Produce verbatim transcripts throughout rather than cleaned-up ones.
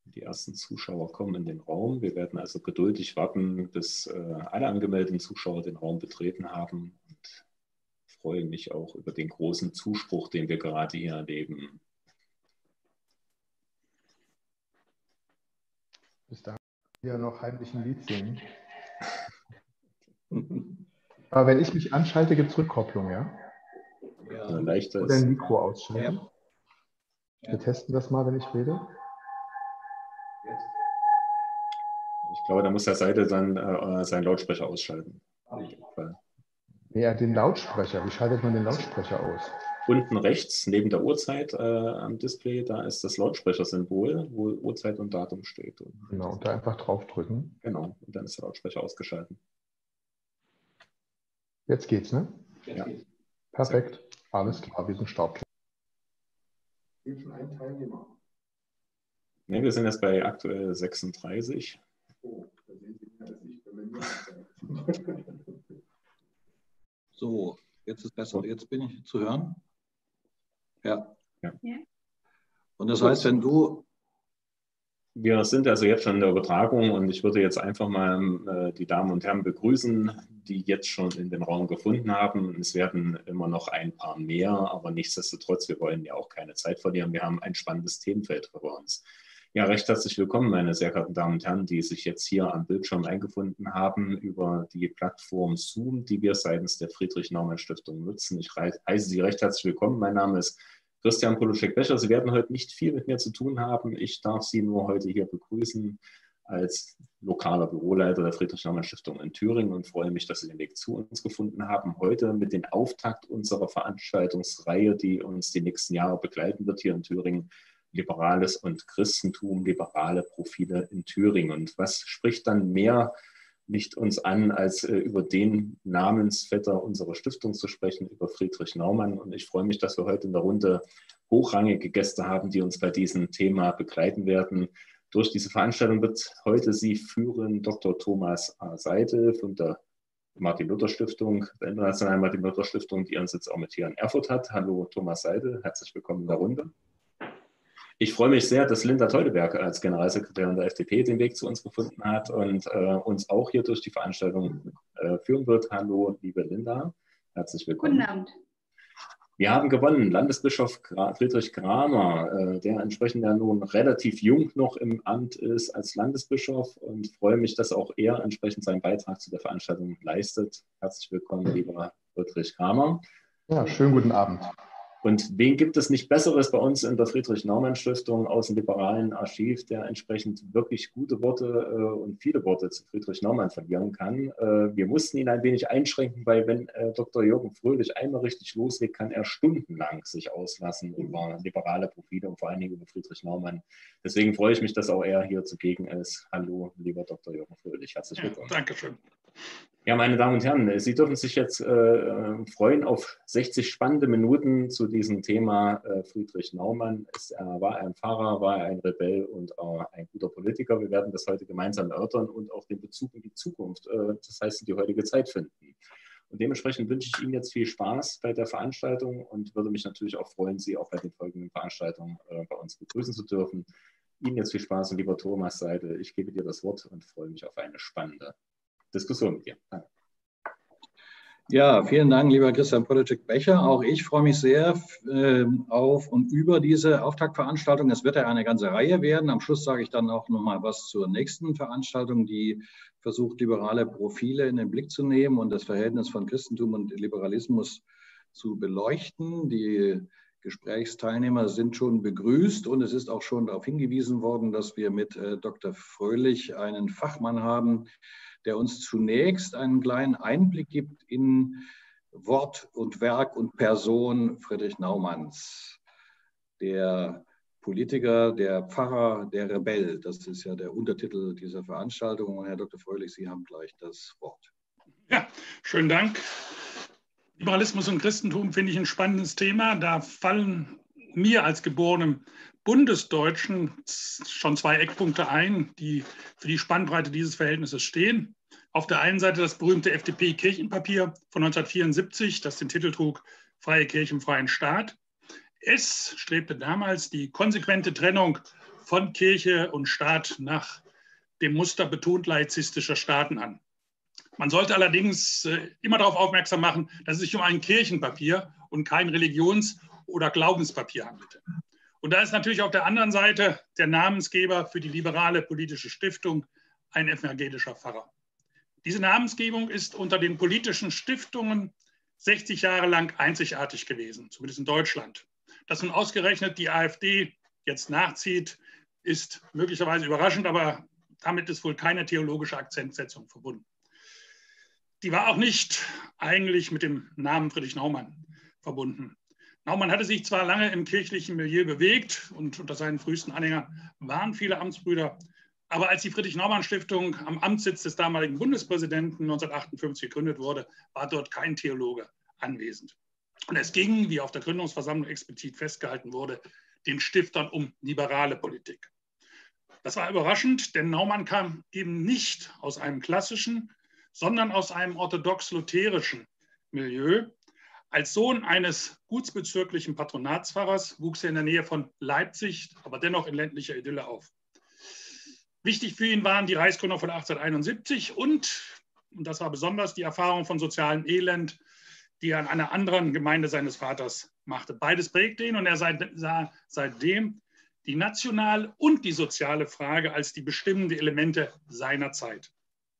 Die ersten Zuschauer kommen in den Raum. Wir werden also geduldig warten, bis äh, alle angemeldeten Zuschauer den Raum betreten haben. Und freue mich auch über den großen Zuspruch, den wir gerade hier erleben. Bis dahin hier noch heimlich ein Lied singen. Aber wenn ich mich anschalte, gibt es Rückkopplung, ja? Ja. Oder ein Mikro ausschalten. Ja. Wir testen das mal, wenn ich rede. Ich glaube, da muss der Seite dann äh, seinen Lautsprecher ausschalten. Ja, den Lautsprecher. Wie schaltet man den Lautsprecher aus? Unten rechts, neben der Uhrzeit äh, am Display, da ist das Lautsprechersymbol, wo Uhrzeit und Datum steht. Und genau, und da einfach draufdrücken. Genau, und dann ist der Lautsprecher ausgeschaltet. Jetzt geht's, ne? Ja. Perfekt. Alles klar, wir sind startklar. Wir sind schon ein Teilnehmer. Ne, wir sind jetzt bei aktuell sechsunddreißig. Oh, da sehen Sie mehr als ich, wenn wir So, jetzt ist besser. Jetzt bin ich zu hören. Ja. Ja. Und das heißt, wenn du... Wir sind also jetzt schon in der Übertragung und ich würde jetzt einfach mal äh, die Damen und Herren begrüßen, die jetzt schon in den Raum gefunden haben. Es werden immer noch ein paar mehr, aber nichtsdestotrotz, wir wollen ja auch keine Zeit verlieren. Wir haben ein spannendes Themenfeld vor uns. Ja, recht herzlich willkommen, meine sehr geehrten Damen und Herren, die sich jetzt hier am Bildschirm eingefunden haben über die Plattform Zoom, die wir seitens der Friedrich-Naumann-Stiftung nutzen. Ich heiße Sie recht herzlich willkommen. Mein Name ist Christian Poloczek-Becher. Sie werden heute nicht viel mit mir zu tun haben. Ich darf Sie nur heute hier begrüßen als lokaler Büroleiter der Friedrich-Naumann-Stiftung in Thüringen und freue mich, dass Sie den Weg zu uns gefunden haben. Heute mit dem Auftakt unserer Veranstaltungsreihe, die uns die nächsten Jahre begleiten wird hier in Thüringen. Liberales und Christentum, liberale Profile in Thüringen. Und was spricht dann mehr nicht uns an, als äh, über den Namensvetter unserer Stiftung zu sprechen, über Friedrich Naumann. Und ich freue mich, dass wir heute in der Runde hochrangige Gäste haben, die uns bei diesem Thema begleiten werden. Durch diese Veranstaltung wird heute sie führen Doktor Thomas A. Seidel von der Martin-Luther-Stiftung, der Internationalen Martin-Luther-Stiftung, die ihren Sitz auch mit hier in Erfurt hat. Hallo Thomas Seidel, herzlich willkommen in der Runde. Ich freue mich sehr, dass Linda Teudeberg als Generalsekretärin der F D P den Weg zu uns gefunden hat und äh, uns auch hier durch die Veranstaltung äh, führen wird. Hallo, liebe Linda, herzlich willkommen. Guten Abend. Wir haben gewonnen, Landesbischof Friedrich Kramer, äh, der entsprechend ja nun relativ jung noch im Amt ist als Landesbischof und freue mich, dass auch er entsprechend seinen Beitrag zu der Veranstaltung leistet. Herzlich willkommen, lieber Friedrich Kramer. Ja, schönen guten Abend. Und wen gibt es nicht Besseres bei uns in der Friedrich-Naumann-Stiftung aus dem liberalen Archiv, der entsprechend wirklich gute Worte äh, und viele Worte zu Friedrich Naumann verlieren kann. Äh, wir mussten ihn ein wenig einschränken, weil wenn äh, Doktor Jürgen Fröhlich einmal richtig loslegt, kann er stundenlang sich auslassen über liberale Profile und vor allen Dingen über Friedrich Naumann. Deswegen freue ich mich, dass auch er hier zugegen ist. Hallo, lieber Doktor Jürgen Fröhlich, herzlich willkommen. Ja, Dankeschön. Ja, meine Damen und Herren, Sie dürfen sich jetzt äh, freuen auf sechzig spannende Minuten zu diesem Thema äh, Friedrich Naumann. Es, äh, war ein Pfarrer, war ein Rebell und äh, ein guter Politiker. Wir werden das heute gemeinsam erörtern und auch den Bezug in die Zukunft, äh, das heißt in die heutige Zeit finden. Und dementsprechend wünsche ich Ihnen jetzt viel Spaß bei der Veranstaltung und würde mich natürlich auch freuen, Sie auch bei den folgenden Veranstaltungen äh, bei uns begrüßen zu dürfen. Ihnen jetzt viel Spaß und lieber Thomas Seidel, ich gebe dir das Wort und freue mich auf eine spannende Diskussion mit dir. Danke. Ja, vielen Dank, lieber Christian Poloczek-Becher. Auch ich freue mich sehr äh, auf und über diese Auftaktveranstaltung. Es wird ja eine ganze Reihe werden. Am Schluss sage ich dann auch noch mal was zur nächsten Veranstaltung, die versucht, liberale Profile in den Blick zu nehmen und das Verhältnis von Christentum und Liberalismus zu beleuchten. Die Gesprächsteilnehmer sind schon begrüßt und es ist auch schon darauf hingewiesen worden, dass wir mit äh, Doktor Fröhlich einen Fachmann haben, der uns zunächst einen kleinen Einblick gibt in Wort und Werk und Person Friedrich Naumanns, der Politiker, der Pfarrer, der Rebell. Das ist ja der Untertitel dieser Veranstaltung. Und Herr Doktor Fröhlich, Sie haben gleich das Wort. Ja, schönen Dank. Liberalismus und Christentum finde ich ein spannendes Thema. Da fallen mir als geborenem Bundesdeutschen schon zwei Eckpunkte ein, die für die Spannbreite dieses Verhältnisses stehen. Auf der einen Seite das berühmte F D P-Kirchenpapier von neunzehnhundertvierundsiebzig, das den Titel trug Freie Kirche im freien Staat. Es strebte damals die konsequente Trennung von Kirche und Staat nach dem Muster betont laizistischer Staaten an. Man sollte allerdings immer darauf aufmerksam machen, dass es sich um ein Kirchenpapier und kein Religions- oder Glaubenspapier handelte. Und da ist natürlich auf der anderen Seite der Namensgeber für die liberale politische Stiftung ein evangelischer Pfarrer. Diese Namensgebung ist unter den politischen Stiftungen sechzig Jahre lang einzigartig gewesen, zumindest in Deutschland. Dass nun ausgerechnet die AfD jetzt nachzieht, ist möglicherweise überraschend, aber damit ist wohl keine theologische Akzentsetzung verbunden. Die war auch nicht eigentlich mit dem Namen Friedrich Naumann verbunden. Naumann hatte sich zwar lange im kirchlichen Milieu bewegt und unter seinen frühesten Anhängern waren viele Amtsbrüder, aber als die Friedrich-Naumann-Stiftung am Amtssitz des damaligen Bundespräsidenten neunzehnhundertachtundfünfzig gegründet wurde, war dort kein Theologe anwesend. Und es ging, wie auf der Gründungsversammlung explizit festgehalten wurde, den Stiftern um liberale Politik. Das war überraschend, denn Naumann kam eben nicht aus einem klassischen, sondern aus einem orthodox-lutherischen Milieu. Als Sohn eines gutsbezirklichen Patronatspfarrers wuchs er in der Nähe von Leipzig, aber dennoch in ländlicher Idylle auf. Wichtig für ihn waren die Reichsgründung von achtzehnhunderteinundsiebzig und, und das war besonders, die Erfahrung von sozialem Elend, die er an einer anderen Gemeinde seines Vaters machte. Beides prägte ihn und er sah seitdem die nationale und die soziale Frage als die bestimmenden Elemente seiner Zeit.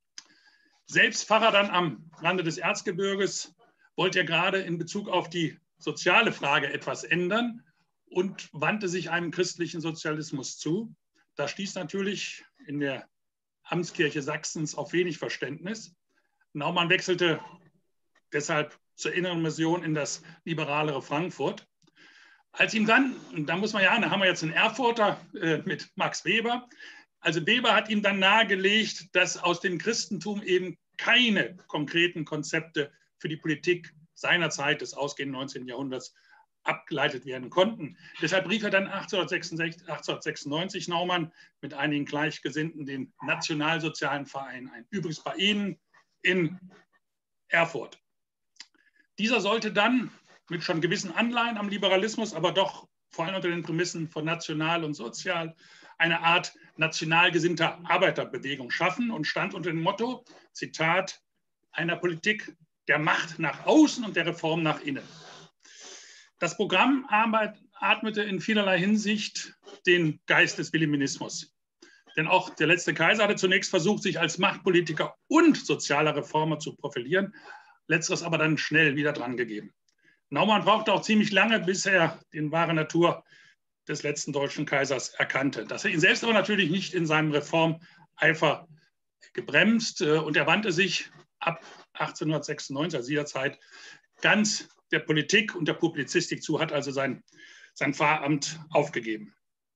Selbst Pfarrer dann am Rande des Erzgebirges wollte er gerade in Bezug auf die soziale Frage etwas ändern und wandte sich einem christlichen Sozialismus zu. Das stieß natürlich in der Amtskirche Sachsens auf wenig Verständnis. Naumann wechselte deshalb zur inneren Mission in das liberalere Frankfurt. Als ihm dann, und da muss man ja, da haben wir jetzt einen Erfurter äh, mit Max Weber, also Weber hat ihm dann nahegelegt, dass aus dem Christentum eben keine konkreten Konzepte für die Politik seiner Zeit des ausgehenden neunzehnten Jahrhunderts abgeleitet werden konnten. Deshalb rief er dann achtzehnhundertsechsundneunzig Naumann mit einigen Gleichgesinnten den Nationalsozialen Verein ein. Übrigens bei Ihnen in Erfurt. Dieser sollte dann mit schon gewissen Anleihen am Liberalismus, aber doch vor allem unter den Prämissen von national und sozial, eine Art national gesinnter Arbeiterbewegung schaffen und stand unter dem Motto, Zitat, einer Politik der Macht nach außen und der Reform nach innen. Das Programm atmete in vielerlei Hinsicht den Geist des Wilhelminismus. Denn auch der letzte Kaiser hatte zunächst versucht, sich als Machtpolitiker und sozialer Reformer zu profilieren, letzteres aber dann schnell wieder drangegeben. Naumann brauchte auch ziemlich lange, bis er die wahre Natur des letzten deutschen Kaisers erkannte. Das hat ihn selbst aber natürlich nicht in seinem Reformeifer gebremst und er wandte sich ab achtzehnhundertsechsundneunzig, also dieser Zeit, ganz der Politik und der Publizistik zu, hat also sein, sein Pfarramt aufgegeben.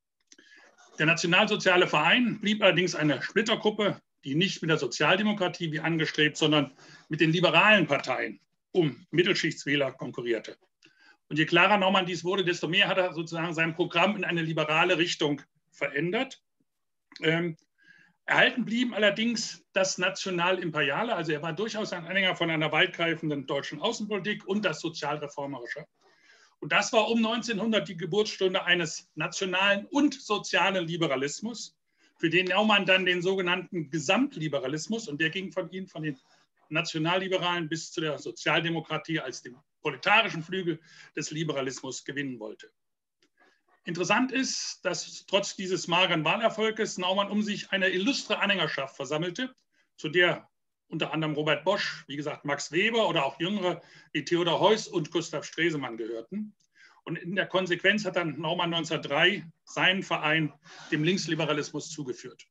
Der Nationalsoziale Verein blieb allerdings eine Splittergruppe, die nicht mit der Sozialdemokratie wie angestrebt, sondern mit den liberalen Parteien um Mittelschichtswähler konkurrierte. Und je klarer Naumann dies wurde, desto mehr hat er sozusagen sein Programm in eine liberale Richtung verändert. Ähm, erhalten blieben allerdings das National-Imperiale, also er war durchaus ein Anhänger von einer weitgreifenden deutschen Außenpolitik und das Sozialreformerische. Und das war um neunzehnhundert die Geburtsstunde eines nationalen und sozialen Liberalismus, für den Naumann dann den sogenannten Gesamtliberalismus, und der ging von ihm, von den Nationalliberalen bis zu der Sozialdemokratie als dem proletarischen Flügel des Liberalismus gewinnen wollte. Interessant ist, dass trotz dieses mageren Wahlerfolges Naumann um sich eine illustre Anhängerschaft versammelte, zu der unter anderem Robert Bosch, wie gesagt Max Weber oder auch Jüngere wie Theodor Heuss und Gustav Stresemann gehörten. Und in der Konsequenz hat dann Naumann neunzehnhundertdrei seinen Verein dem Linksliberalismus zugeführt.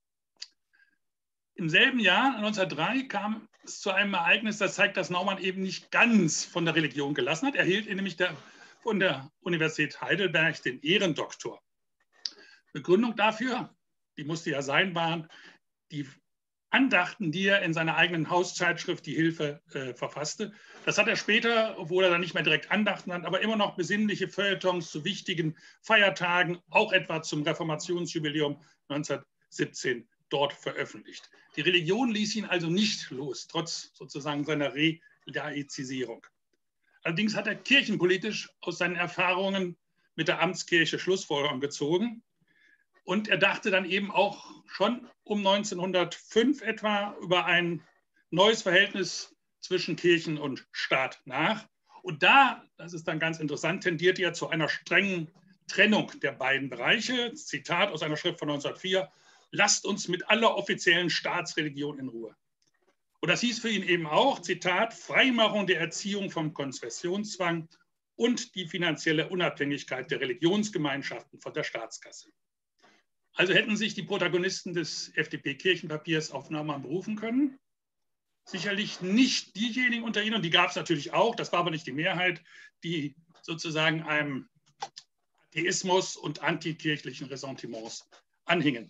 Im selben Jahr, neunzehnhundertdrei, kam es zu einem Ereignis, das zeigt, dass Naumann eben nicht ganz von der Religion gelassen hat. Er erhielt nämlich der, von der Universität Heidelberg den Ehrendoktor. Begründung dafür, die musste ja sein, waren die Andachten, die er in seiner eigenen Hauszeitschrift Die Hilfe äh, verfasste. Das hat er später, obwohl er dann nicht mehr direkt Andachten hat, aber immer noch besinnliche Feuilletons zu wichtigen Feiertagen, auch etwa zum Reformationsjubiläum neunzehnhundertsiebzehn, dort veröffentlicht. Die Religion ließ ihn also nicht los, trotz sozusagen seiner Relaizisierung. Allerdings hat er kirchenpolitisch aus seinen Erfahrungen mit der Amtskirche Schlussfolgerungen gezogen. Und er dachte dann eben auch schon um neunzehnhundertfünf etwa über ein neues Verhältnis zwischen Kirchen und Staat nach. Und da, das ist dann ganz interessant, tendiert er zu einer strengen Trennung der beiden Bereiche. Zitat aus einer Schrift von neunzehnhundertvier: Lasst uns mit aller offiziellen Staatsreligion in Ruhe. Und das hieß für ihn eben auch, Zitat, Freimachung der Erziehung vom Konfessionszwang und die finanzielle Unabhängigkeit der Religionsgemeinschaften von der Staatskasse. Also hätten sich die Protagonisten des F D P-Kirchenpapiers auf Naumann berufen können. Sicherlich nicht diejenigen unter ihnen, und die gab es natürlich auch, das war aber nicht die Mehrheit, die sozusagen einem Atheismus und antikirchlichen Ressentiments anhingen.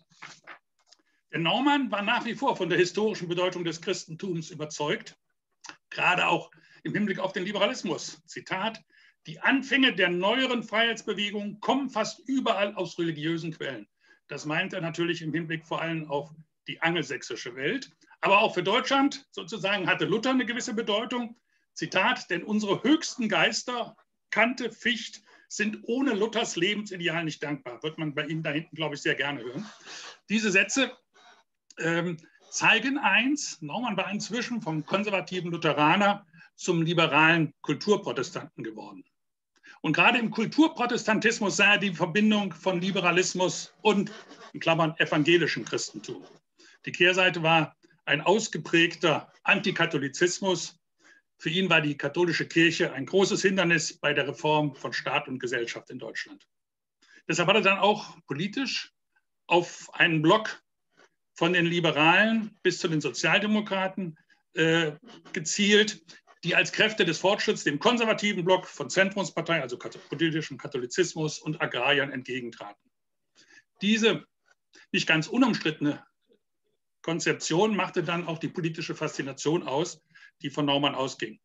Der Naumann war nach wie vor von der historischen Bedeutung des Christentums überzeugt, gerade auch im Hinblick auf den Liberalismus. Zitat: Die Anfänge der neueren Freiheitsbewegung kommen fast überall aus religiösen Quellen. Das meint er natürlich im Hinblick vor allem auf die angelsächsische Welt. Aber auch für Deutschland sozusagen hatte Luther eine gewisse Bedeutung. Zitat: Denn unsere höchsten Geister, Kante, Ficht, sind ohne Luthers Lebensideal nicht dankbar. Wird man bei Ihnen da hinten, glaube ich, sehr gerne hören. Diese Sätze ähm, zeigen eins: Naumann war inzwischen vom konservativen Lutheraner zum liberalen Kulturprotestanten geworden. Und gerade im Kulturprotestantismus sah er die Verbindung von Liberalismus und, in Klammern, evangelischem Christentum. Die Kehrseite war ein ausgeprägter Antikatholizismus. Für ihn war die katholische Kirche ein großes Hindernis bei der Reform von Staat und Gesellschaft in Deutschland. Deshalb hat er dann auch politisch auf einen Block von den Liberalen bis zu den Sozialdemokraten äh, gezielt, die als Kräfte des Fortschritts dem konservativen Block von Zentrumspartei, also politischem Katholizismus und Agrariern entgegentraten. Diese nicht ganz unumstrittene Konzeption machte dann auch die politische Faszination aus, die von Naumann ausging.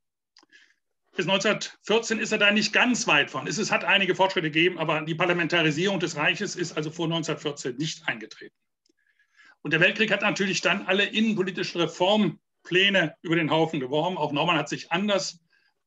Bis neunzehnhundertvierzehn ist er da nicht ganz weit von. Es hat einige Fortschritte gegeben, aber die Parlamentarisierung des Reiches ist also vor neunzehnhundertvierzehn nicht eingetreten. Und der Weltkrieg hat natürlich dann alle innenpolitischen Reformpläne über den Haufen geworfen. Auch Naumann hat sich anders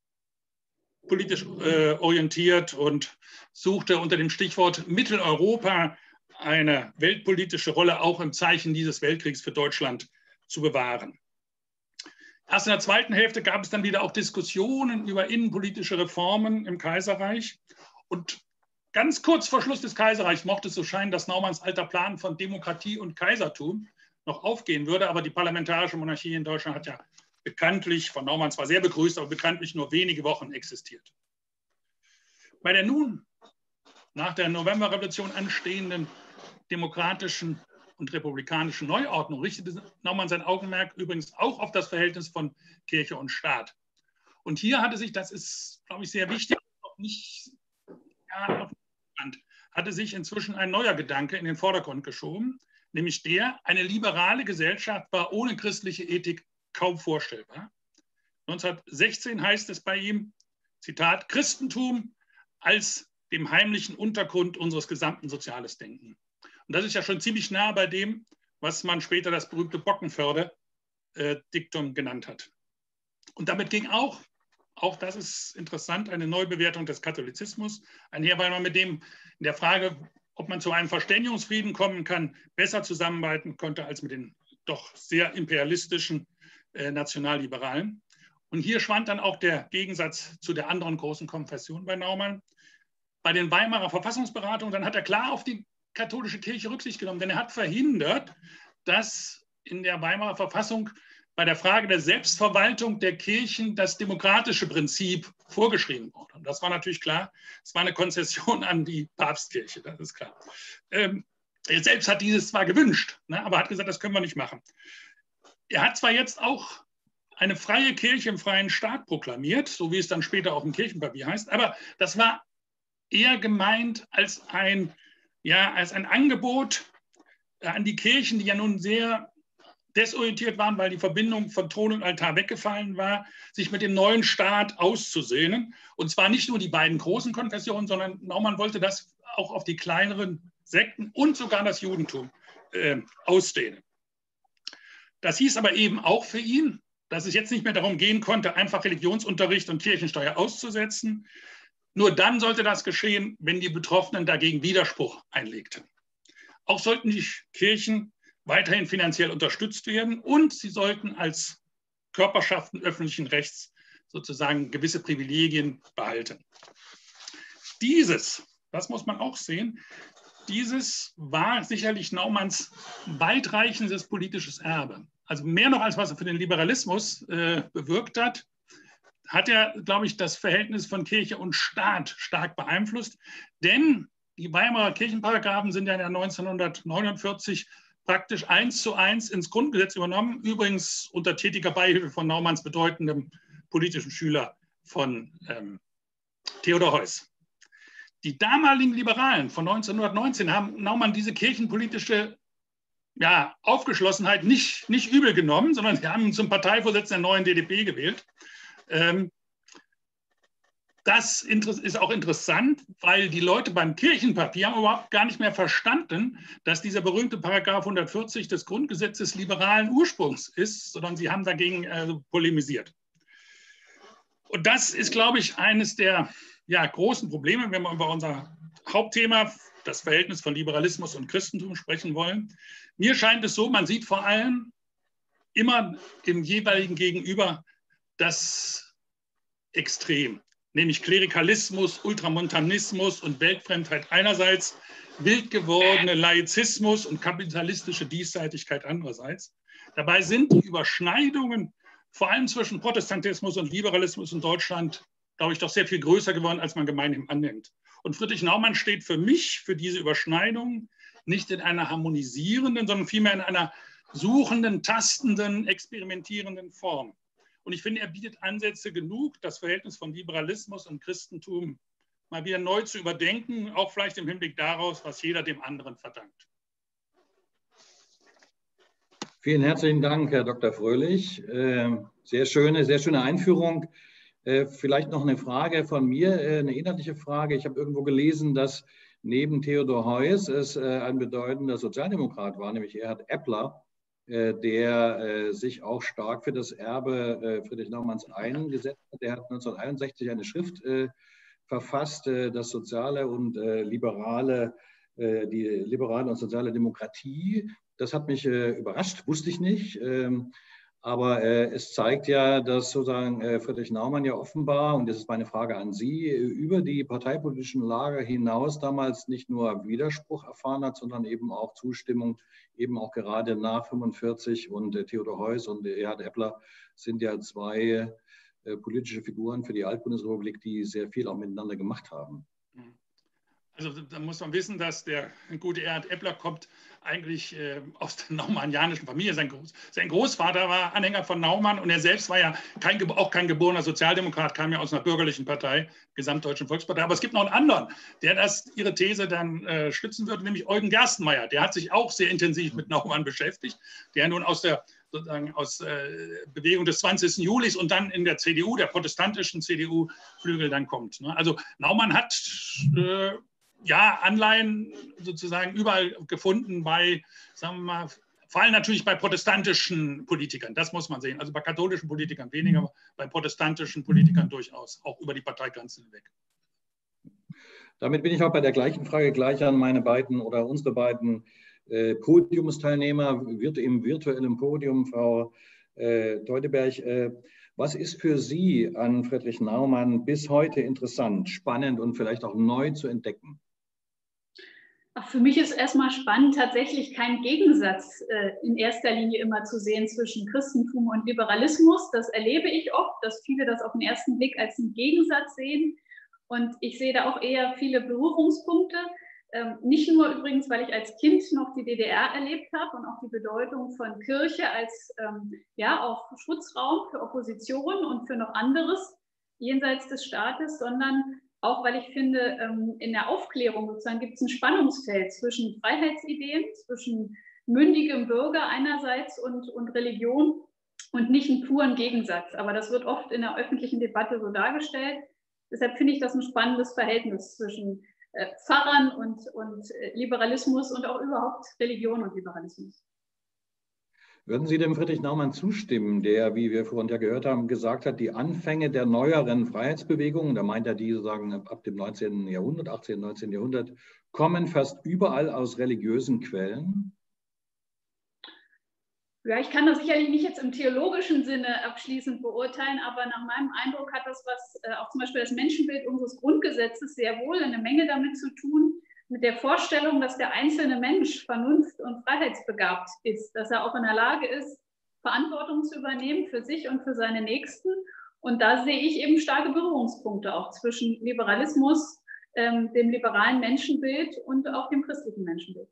politisch äh, orientiert und suchte unter dem Stichwort Mitteleuropa eine weltpolitische Rolle auch im Zeichen dieses Weltkriegs für Deutschland zu bewahren. Erst in der zweiten Hälfte gab es dann wieder auch Diskussionen über innenpolitische Reformen im Kaiserreich. Und ganz kurz vor Schluss des Kaiserreichs mochte es so scheinen, dass Naumanns alter Plan von Demokratie und Kaisertum noch aufgehen würde. Aber die parlamentarische Monarchie in Deutschland hat ja bekanntlich, von Naumann zwar sehr begrüßt, aber bekanntlich nur wenige Wochen existiert. Bei der nun nach der Novemberrevolution anstehenden demokratischen und republikanischen Neuordnung richtete Naumann sein Augenmerk übrigens auch auf das Verhältnis von Kirche und Staat. Und hier hatte sich, das ist, glaube ich, sehr wichtig, noch nicht, ja, noch nicht, hatte sich inzwischen ein neuer Gedanke in den Vordergrund geschoben, nämlich der, eine liberale Gesellschaft war ohne christliche Ethik kaum vorstellbar. neunzehnhundertsechzehn heißt es bei ihm, Zitat, Christentum als dem heimlichen Untergrund unseres gesamten soziales Denken. Und das ist ja schon ziemlich nah bei dem, was man später das berühmte Bockenförde-Diktum genannt hat. Und damit ging auch, auch das ist interessant, eine Neubewertung des Katholizismus einher, weil man mit dem in der Frage, ob man zu einem Verständigungsfrieden kommen kann, besser zusammenarbeiten konnte als mit den doch sehr imperialistischen äh, Nationalliberalen. Und hier schwand dann auch der Gegensatz zu der anderen großen Konfession bei Naumann. Bei den Weimarer Verfassungsberatungen, dann hat er klar auf die katholische Kirche Rücksicht genommen, denn er hat verhindert, dass in der Weimarer Verfassung bei der Frage der Selbstverwaltung der Kirchen das demokratische Prinzip vorgeschrieben wurde. Und das war natürlich klar, es war eine Konzession an die Papstkirche, das ist klar. Ähm, er selbst hat dieses zwar gewünscht, ne, aber hat gesagt, das können wir nicht machen. Er hat zwar jetzt auch eine freie Kirche im freien Staat proklamiert, so wie es dann später auch im Kirchenpapier heißt, aber das war eher gemeint als ein Ja, als ein Angebot an die Kirchen, die ja nun sehr desorientiert waren, weil die Verbindung von Thron und Altar weggefallen war, sich mit dem neuen Staat auszusöhnen. Und zwar nicht nur die beiden großen Konfessionen, sondern Naumann wollte das auch auf die kleineren Sekten und sogar das Judentum äh, ausdehnen. Das hieß aber eben auch für ihn, dass es jetzt nicht mehr darum gehen konnte, einfach Religionsunterricht und Kirchensteuer auszusetzen. Nur dann sollte das geschehen, wenn die Betroffenen dagegen Widerspruch einlegten. Auch sollten die Kirchen weiterhin finanziell unterstützt werden und sie sollten als Körperschaften öffentlichen Rechts sozusagen gewisse Privilegien behalten. Dieses, das muss man auch sehen, dieses war sicherlich Naumanns weitreichendes politisches Erbe. Also mehr noch als was er für den Liberalismus äh, bewirkt hat, hat er, glaube ich, das Verhältnis von Kirche und Staat stark beeinflusst. Denn die Weimarer Kirchenparagraphen sind ja neunzehnhundertneunundvierzig praktisch eins zu eins ins Grundgesetz übernommen, übrigens unter tätiger Beihilfe von Naumanns bedeutendem politischen Schüler von ähm, Theodor Heuss. Die damaligen Liberalen von neunzehnhundertneunzehn haben Naumann diese kirchenpolitische ja, Aufgeschlossenheit nicht, nicht übel genommen, sondern sie haben ihn zum Parteivorsitzenden der neuen D D P gewählt. Ähm, das ist auch interessant, weil die Leute beim Kirchenpapier haben überhaupt gar nicht mehr verstanden, dass dieser berühmte Paragraph hundertvierzig des Grundgesetzes liberalen Ursprungs ist, sondern sie haben dagegen äh, polemisiert. Und das ist, glaube ich, eines der ja, großen Probleme, wenn wir über unser Hauptthema, das Verhältnis von Liberalismus und Christentum, sprechen wollen. Mir scheint es so, man sieht vor allem immer im jeweiligen Gegenüber das Extrem, nämlich Klerikalismus, Ultramontanismus und Weltfremdheit einerseits, wild gewordene Laizismus und kapitalistische Diesseitigkeit andererseits. Dabei sind die Überschneidungen vor allem zwischen Protestantismus und Liberalismus in Deutschland, glaube ich, doch sehr viel größer geworden, als man gemeinhin annimmt. Und Friedrich Naumann steht für mich, für diese Überschneidung, nicht in einer harmonisierenden, sondern vielmehr in einer suchenden, tastenden, experimentierenden Form. Und ich finde, er bietet Ansätze genug, das Verhältnis von Liberalismus und Christentum mal wieder neu zu überdenken, auch vielleicht im Hinblick daraus, was jeder dem anderen verdankt. Vielen herzlichen Dank, Herr Doktor Fröhlich. Sehr schöne, sehr schöne Einführung. Vielleicht noch eine Frage von mir, eine inhaltliche Frage. Ich habe irgendwo gelesen, dass neben Theodor Heuss es ein bedeutender Sozialdemokrat war, nämlich Erhard Eppler, der sich auch stark für das Erbe Friedrich Naumanns eingesetzt hat. Der hat neunzehnhunderteinundsechzig eine Schrift verfasst, das Soziale und Liberale, die liberale und soziale Demokratie. Das hat mich äh, überrascht, wusste ich nicht. Ähm, aber äh, es zeigt ja, dass sozusagen äh, Friedrich Naumann ja offenbar, und das ist meine Frage an Sie, äh, über die parteipolitischen Lager hinaus damals nicht nur Widerspruch erfahren hat, sondern eben auch Zustimmung, eben auch gerade nach fünfundvierzig. Und äh, Theodor Heuss und äh, Erhard Eppler sind ja zwei äh, politische Figuren für die Altbundesrepublik, die sehr viel auch miteinander gemacht haben. Also da muss man wissen, dass der gute Erhard Eppler kommt eigentlich äh, aus der naumannianischen Familie. Sein, Groß, sein Großvater war Anhänger von Naumann und er selbst war ja kein, auch kein geborener Sozialdemokrat, kam ja aus einer bürgerlichen Partei, Gesamtdeutschen Volkspartei. Aber es gibt noch einen anderen, der das, ihre These dann äh, stützen würde, nämlich Eugen Gerstenmaier. Der hat sich auch sehr intensiv mit Naumann beschäftigt, der nun aus der sozusagen aus äh, Bewegung des zwanzigsten Julis und dann in der C D U, der protestantischen C D U-Flügel dann kommt. Ne? Also Naumann hat äh, ja, Anleihen sozusagen überall gefunden bei, sagen wir mal, vor allem natürlich bei protestantischen Politikern, das muss man sehen. Also bei katholischen Politikern weniger, aber bei protestantischen Politikern durchaus, auch über die Parteigrenzen hinweg. Damit bin ich auch bei der gleichen Frage gleich an meine beiden oder unsere beiden äh, Podiumsteilnehmer wird im virtuellen Podium, Frau äh, Teuteberg. Äh, Was ist für Sie an Friedrich Naumann bis heute interessant, spannend und vielleicht auch neu zu entdecken? Ach, für mich ist erstmal spannend, tatsächlich keinen Gegensatz äh, in erster Linie immer zu sehen zwischen Christentum und Liberalismus. Das erlebe ich oft, dass viele das auf den ersten Blick als einen Gegensatz sehen. Und ich sehe da auch eher viele Berührungspunkte. Ähm, nicht nur übrigens, weil ich als Kind noch die D D R erlebt habe und auch die Bedeutung von Kirche als ähm, ja auch Schutzraum für Opposition und für noch anderes jenseits des Staates, sondern auch, weil ich finde, ähm, in der Aufklärung sozusagen gibt es ein Spannungsfeld zwischen Freiheitsideen, zwischen mündigem Bürger einerseits und, und Religion und nicht einen puren Gegensatz. Aber das wird oft in der öffentlichen Debatte so dargestellt. Deshalb finde ich das ein spannendes Verhältnis zwischen äh, Pfarrern und, und Liberalismus und auch überhaupt Religion und Liberalismus. Würden Sie dem Friedrich Naumann zustimmen, der, wie wir vorhin ja gehört haben, gesagt hat, die Anfänge der neueren Freiheitsbewegungen, da meint er die sozusagen ab dem neunzehnten Jahrhundert, achtzehnten, neunzehnten Jahrhundert, kommen fast überall aus religiösen Quellen. Ja, ich kann das sicherlich nicht jetzt im theologischen Sinne abschließend beurteilen, aber nach meinem Eindruck hat das, was äh, auch zum Beispiel das Menschenbild unseres Grundgesetzes sehr wohl eine Menge damit zu tun, mit der Vorstellung, dass der einzelne Mensch vernunft- und freiheitsbegabt ist, dass er auch in der Lage ist, Verantwortung zu übernehmen für sich und für seine Nächsten. Und da sehe ich eben starke Berührungspunkte auch zwischen Liberalismus, ähm, dem liberalen Menschenbild und auch dem christlichen Menschenbild.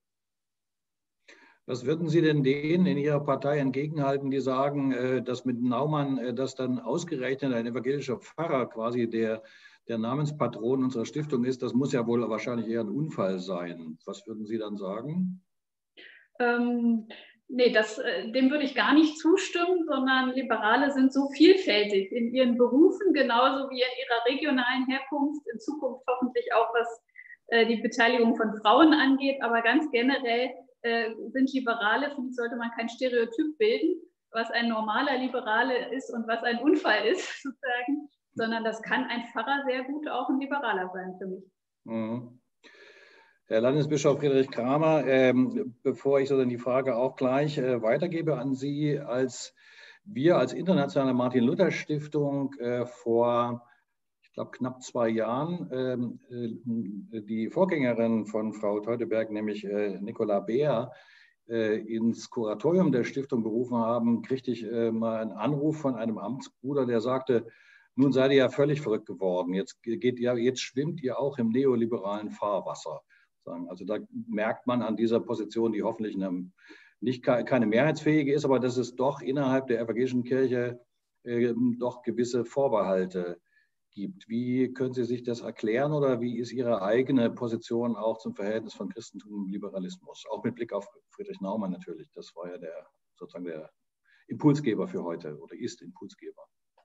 Was würden Sie denn denen in Ihrer Partei entgegenhalten, die sagen, dass mit Naumann, dass dann ausgerechnet ein evangelischer Pfarrer quasi der, der Namenspatron unserer Stiftung ist? Das muss ja wohl wahrscheinlich eher ein Unfall sein. Was würden Sie dann sagen? Ähm, nee, das, dem würde ich gar nicht zustimmen, sondern Liberale sind so vielfältig in ihren Berufen, genauso wie in ihrer regionalen Herkunft, in Zukunft hoffentlich auch, was äh, die Beteiligung von Frauen angeht, aber ganz generell äh, sind Liberale, finde ich, sollte man kein Stereotyp bilden, was ein normaler Liberale ist und was ein Unfall ist, sozusagen, sondern das kann ein Pfarrer sehr gut auch ein Liberaler sein für mich. Mhm. Herr Landesbischof Friedrich Kramer, ähm, bevor ich so die Frage auch gleich äh, weitergebe an Sie, als wir als internationale Martin-Luther-Stiftung äh, vor, ich glaube, knapp zwei Jahren ähm, äh, die Vorgängerin von Frau Teuteberg, nämlich äh, Nicola Beer, äh, ins Kuratorium der Stiftung berufen haben, kriegte ich äh, mal einen Anruf von einem Amtsbruder, der sagte, nun seid ihr ja völlig verrückt geworden, jetzt, geht ihr, jetzt schwimmt ihr auch im neoliberalen Fahrwasser. Also da merkt man an dieser Position, die hoffentlich eine, nicht keine mehrheitsfähige ist, aber dass es doch innerhalb der evangelischen Kirche äh, doch gewisse Vorbehalte gibt. Wie können Sie sich das erklären oder wie ist Ihre eigene Position auch zum Verhältnis von Christentum und Liberalismus? Auch mit Blick auf Friedrich Naumann natürlich. Das war ja der, sozusagen der Impulsgeber für heute oder ist Impulsgeber.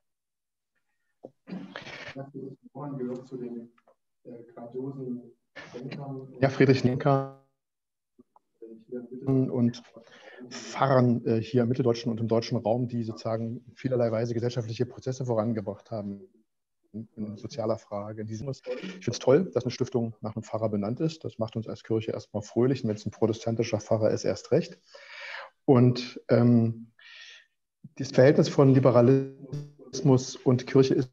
Gehört zu den äh, grandiosen Ja, Friedrich Lenker und Pfarrern äh, hier im mitteldeutschen und im deutschen Raum, die sozusagen vielerlei Weise gesellschaftliche Prozesse vorangebracht haben in sozialer Frage. Ich finde es toll, dass eine Stiftung nach einem Pfarrer benannt ist. Das macht uns als Kirche erstmal fröhlich. Und wenn es ein protestantischer Pfarrer ist, erst recht. Und ähm, das Verhältnis von Liberalismus und Kirche ist,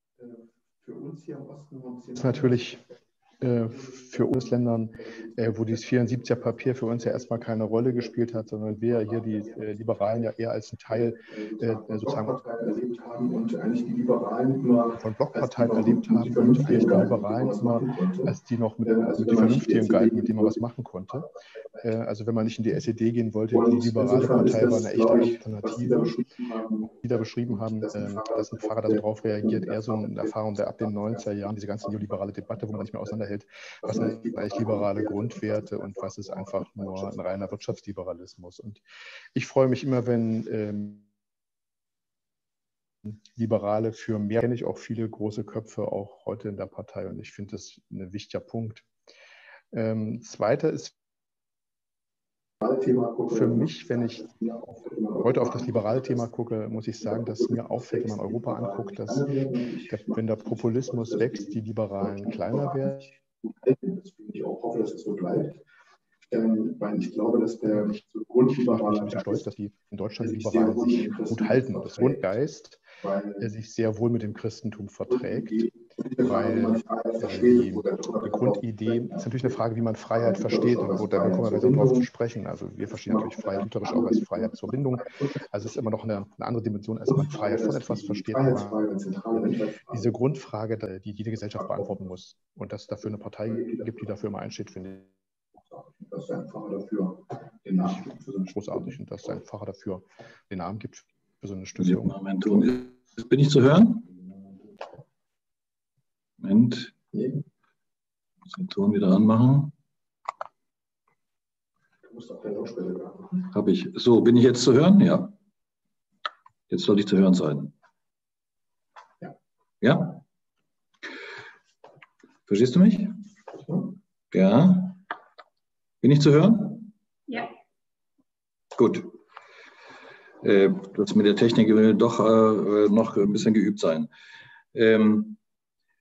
ist natürlich für uns Ländern, wo dieses vierundsiebziger Papier für uns ja erstmal keine Rolle gespielt hat, sondern wir hier die Liberalen ja eher als ein Teil sozusagen von Blockparteien erlebt haben und eigentlich die Liberalen immer als die noch mit, mit die Vernünftigen galten, mit denen man was machen konnte. Also wenn man nicht in die S E D gehen wollte, die liberale Partei war eine echte Alternative. Die da beschrieben haben, dass ein Pfarrer da so drauf reagiert, eher so eine Erfahrung der ab den neunziger Jahren, diese ganze neoliberale Debatte, wo man nicht mehr auseinanderhält, was sind eigentlich liberale Grundwerte und was ist einfach nur ein reiner Wirtschaftsliberalismus. Und ich freue mich immer, wenn ähm, Liberale für mehr, kenne ich auch viele große Köpfe, auch heute in der Partei, und ich finde das ein wichtiger Punkt. Ähm, zweiter ist für mich, wenn ich heute auf das liberale Thema gucke, muss ich sagen, dass mir auffällt, wenn man Europa anguckt, dass der, wenn der Populismus wächst, die Liberalen kleiner werden. Ich hoffe, dass es so bleibt. Ähm, weil ich glaube, dass der Grundliberaler. Ich bin stolz, dass die in Deutschland die Liberalen sich gut halten. Das Grundgeist der sich sehr wohl mit dem Christentum verträgt, weil äh, die, die Grundidee ist natürlich eine Frage, wie man Freiheit versteht, und wo, da kommen wir gleich darauf zu sprechen. Also wir verstehen natürlich Freiheit lutherisch auch als Freiheit zur Bindung. Also es ist immer noch eine, eine andere Dimension, als man Freiheit von etwas versteht. Aber diese Grundfrage, die jede Gesellschaft beantworten muss, und dass es dafür eine Partei gibt, die dafür immer einsteht, finde ich. Dass ein Pfarrer dafür den Namen gibt. Für so eine großartig, und dass ein Pfarrer dafür den Namen gibt für so eine Stiftung. Moment, bin ich zu hören? Moment. Ich muss den Ton wieder anmachen. Du musst auch den Lautsprecher machen. Habe ich. So, bin ich jetzt zu hören? Ja. Jetzt soll ich zu hören sein. Ja. Ja? Verstehst du mich? Ja. Bin ich zu hören? Ja. Gut. Äh, das mit der Technik will doch äh, noch ein bisschen geübt sein. Ähm,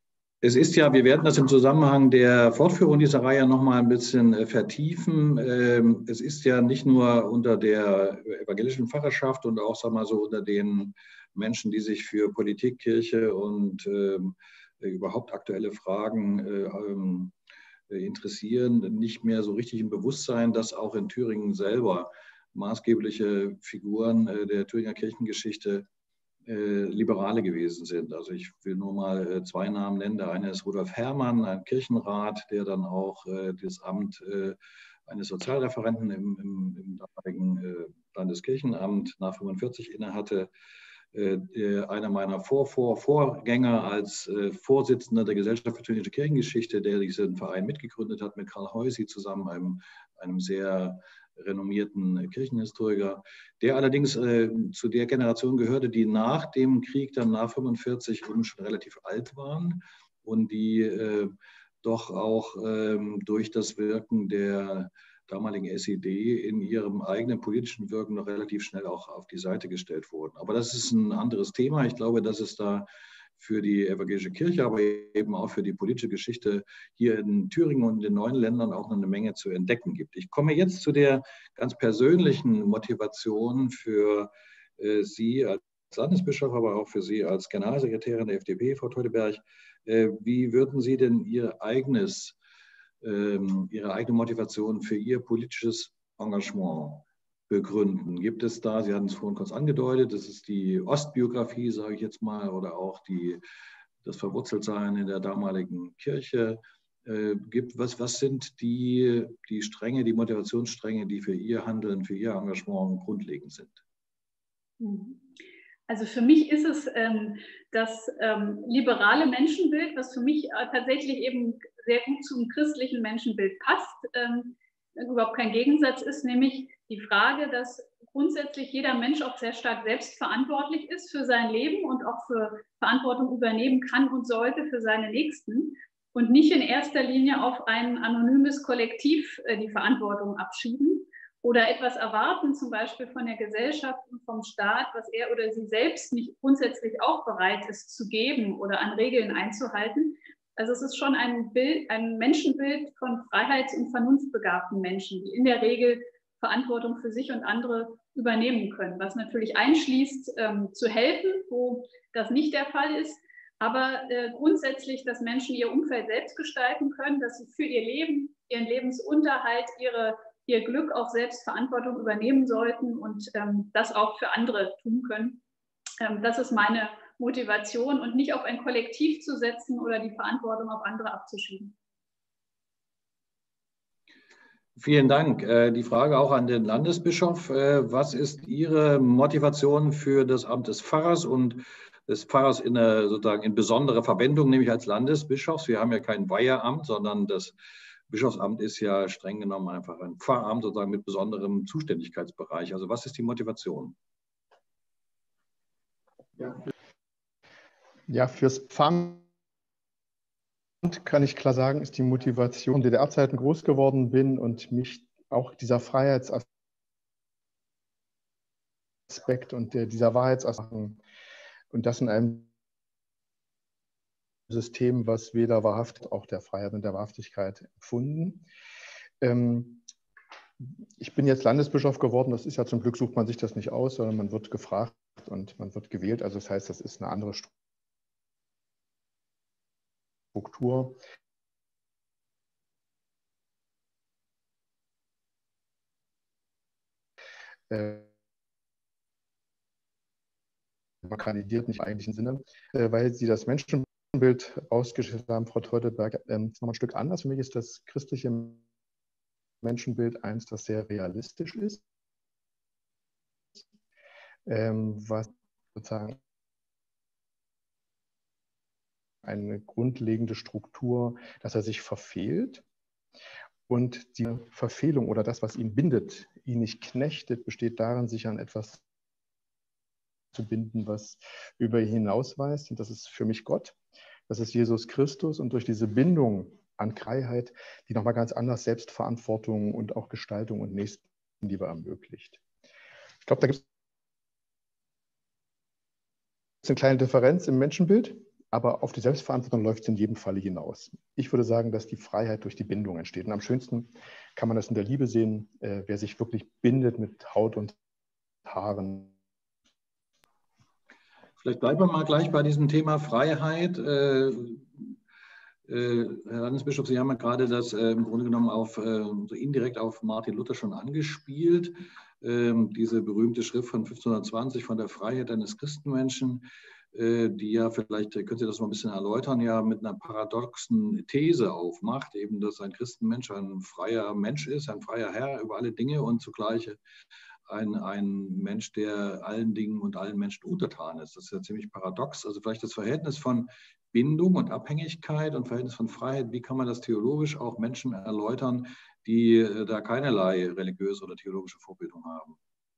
Es ist ja, wir werden das im Zusammenhang der Fortführung dieser Reihe noch mal ein bisschen vertiefen. Es ist ja nicht nur unter der evangelischen Pfarrerschaft und auch, sagen wir mal so, unter den Menschen, die sich für Politik, Kirche und ähm, überhaupt aktuelle Fragen ähm, interessieren, nicht mehr so richtig im Bewusstsein, dass auch in Thüringen selber maßgebliche Figuren der Thüringer Kirchengeschichte Liberale gewesen sind. Also ich will nur mal zwei Namen nennen. Der eine ist Rudolf Herrmann, ein Kirchenrat, der dann auch das Amt eines Sozialreferenten im, im, im damaligen Landeskirchenamt nach fünfundvierzig innehatte. Einer meiner Vor -Vor Vorgänger als Vorsitzender der Gesellschaft für Thüringische Kirchengeschichte, der diesen Verein mitgegründet hat mit Karl Heusi zusammen, einem, einem sehr renommierten Kirchenhistoriker, der allerdings äh, zu der Generation gehörte, die nach dem Krieg, dann nach fünfundvierzig, schon relativ alt waren und die äh, doch auch ähm, durch das Wirken der damaligen S E D in ihrem eigenen politischen Wirken noch relativ schnell auch auf die Seite gestellt wurden. Aber das ist ein anderes Thema. Ich glaube, dass es da für die evangelische Kirche, aber eben auch für die politische Geschichte hier in Thüringen und in den neuen Ländern auch noch eine Menge zu entdecken gibt. Ich komme jetzt zu der ganz persönlichen Motivation für äh, Sie als Landesbischof, aber auch für Sie als Generalsekretärin der F D P, Frau Teuteberg. Äh, wie würden Sie denn Ihr eigenes, äh, Ihre eigene Motivation für Ihr politisches Engagement begründen? Gibt es da, Sie hatten es vorhin kurz angedeutet, das ist die Ostbiografie, sage ich jetzt mal, oder auch die, das Verwurzeltsein in der damaligen Kirche. Äh, gibt, was, was sind die, die Stränge, die Motivationsstränge, die für Ihr Handeln, für Ihr Engagement grundlegend sind? Also für mich ist es ähm, das ähm, liberale Menschenbild, was für mich äh, tatsächlich eben sehr gut zum christlichen Menschenbild passt, ähm, überhaupt kein Gegensatz ist, nämlich die Frage, dass grundsätzlich jeder Mensch auch sehr stark selbstverantwortlich ist für sein Leben und auch für Verantwortung übernehmen kann und sollte für seine Nächsten und nicht in erster Linie auf ein anonymes Kollektiv äh, die Verantwortung abschieben oder etwas erwarten, zum Beispiel von der Gesellschaft und vom Staat, was er oder sie selbst nicht grundsätzlich auch bereit ist zu geben oder an Regeln einzuhalten. Also es ist schon ein Bild, ein Menschenbild von freiheits- und vernunftbegabten Menschen, die in der Regel Verantwortung für sich und andere übernehmen können, was natürlich einschließt, ähm, zu helfen, wo das nicht der Fall ist, aber äh, grundsätzlich, dass Menschen ihr Umfeld selbst gestalten können, dass sie für ihr Leben, ihren Lebensunterhalt, ihre, ihr Glück auch selbst Verantwortung übernehmen sollten und ähm, das auch für andere tun können. Ähm, das ist meine Motivation und nicht auf ein Kollektiv zu setzen oder die Verantwortung auf andere abzuschieben. Vielen Dank. Die Frage auch an den Landesbischof. Was ist Ihre Motivation für das Amt des Pfarrers und des Pfarrers in, eine, sozusagen in besondere Verwendung, nämlich als Landesbischofs? Wir haben ja kein Weiheramt, sondern das Bischofsamt ist ja streng genommen einfach ein Pfarramt sozusagen mit besonderem Zuständigkeitsbereich. Also was ist die Motivation? Ja, ja fürs Pfarramt kann ich klar sagen, ist die Motivation, D D R-Zeiten groß geworden bin und mich auch dieser Freiheitsaspekt und der, dieser Wahrheitsaspekt und das in einem System, was weder wahrhaft, auch der Freiheit und der Wahrhaftigkeit empfunden. Ähm, ich bin jetzt Landesbischof geworden, das ist ja zum Glück, sucht man sich das nicht aus, sondern man wird gefragt und man wird gewählt. Also das heißt, das ist eine andere Struktur. Äh, man kandidiert nicht im eigentlichen Sinne, äh, weil Sie das Menschenbild ausgestellt haben, Frau Teuteberg. Ähm, das ist noch ein Stück anders. Für mich ist das christliche Menschenbild eins, das sehr realistisch ist, ähm, was sozusagen eine grundlegende Struktur, dass er sich verfehlt. Und die Verfehlung oder das, was ihn bindet, ihn nicht knechtet, besteht darin, sich an etwas zu binden, was über ihn hinausweist. Und das ist für mich Gott, das ist Jesus Christus. Und durch diese Bindung an Freiheit, die nochmal ganz anders Selbstverantwortung und auch Gestaltung und Nächstenliebe ermöglicht. Ich glaube, da gibt es eine kleine Differenz im Menschenbild. Aber auf die Selbstverantwortung läuft es in jedem Falle hinaus. Ich würde sagen, dass die Freiheit durch die Bindung entsteht. Und am schönsten kann man das in der Liebe sehen, äh, wer sich wirklich bindet mit Haut und Haaren. Vielleicht bleiben wir mal gleich bei diesem Thema Freiheit. Äh, äh, Herr Landesbischof, Sie haben ja gerade das äh, im Grunde genommen auf, äh, so indirekt auf Martin Luther schon angespielt. Ähm, diese berühmte Schrift von fünfzehnhundertzwanzig von der Freiheit eines Christenmenschen, äh, die ja vielleicht, äh, können Sie das mal ein bisschen erläutern, ja mit einer paradoxen These aufmacht, eben, dass ein Christenmensch ein freier Mensch ist, ein freier Herr über alle Dinge und zugleich Ein, ein Mensch, der allen Dingen und allen Menschen untertan ist. Das ist ja ziemlich paradox. Also vielleicht das Verhältnis von Bindung und Abhängigkeit und Verhältnis von Freiheit, wie kann man das theologisch auch Menschen erläutern, die äh, da keinerlei religiöse oder theologische Vorbildung haben?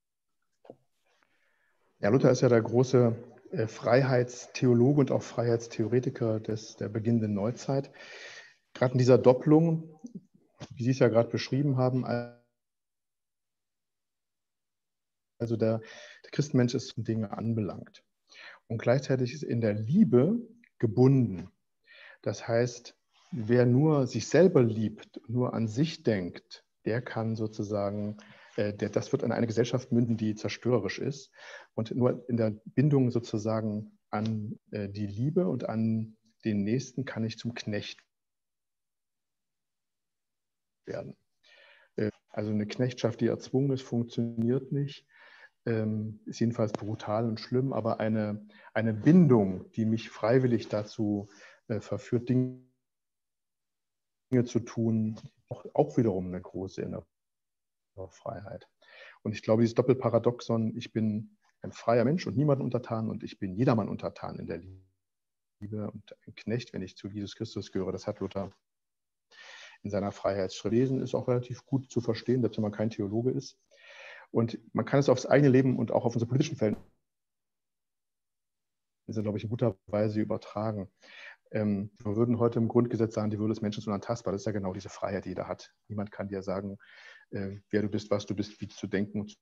Ja, Luther ist ja der große äh, Freiheitstheologe und auch Freiheitstheoretiker des, der beginnenden Neuzeit. Gerade in dieser Doppelung, wie Sie es ja gerade beschrieben haben, also der, der Christenmensch ist zum Dinge anbelangt. Und gleichzeitig ist in der Liebe gebunden. Das heißt, wer nur sich selber liebt, nur an sich denkt, der kann sozusagen, äh, der, das wird in eine Gesellschaft münden, die zerstörerisch ist. Und nur in der Bindung sozusagen an äh, die Liebe und an den Nächsten kann ich zum Knecht werden. Äh, also eine Knechtschaft, die erzwungen ist, funktioniert nicht. Ist jedenfalls brutal und schlimm, aber eine, eine Bindung, die mich freiwillig dazu äh, verführt, Dinge zu tun, auch, auch wiederum eine große innere Freiheit. Und ich glaube, dieses Doppelparadoxon, ich bin ein freier Mensch und niemand untertan und ich bin jedermann untertan in der Liebe und ein Knecht, wenn ich zu Jesus Christus gehöre, das hat Luther in seiner Freiheitsschrift gelesen, ist auch relativ gut zu verstehen, selbst wenn man kein Theologe ist. Und man kann es aufs eigene Leben und auch auf unsere politischen Verhältnisse, glaube ich, in guter Weise übertragen. Ähm, wir würden heute im Grundgesetz sagen, die Würde des Menschen ist unantastbar. Das ist ja genau diese Freiheit, die jeder hat. Niemand kann dir sagen, äh, wer du bist, was du bist, wie zu denken und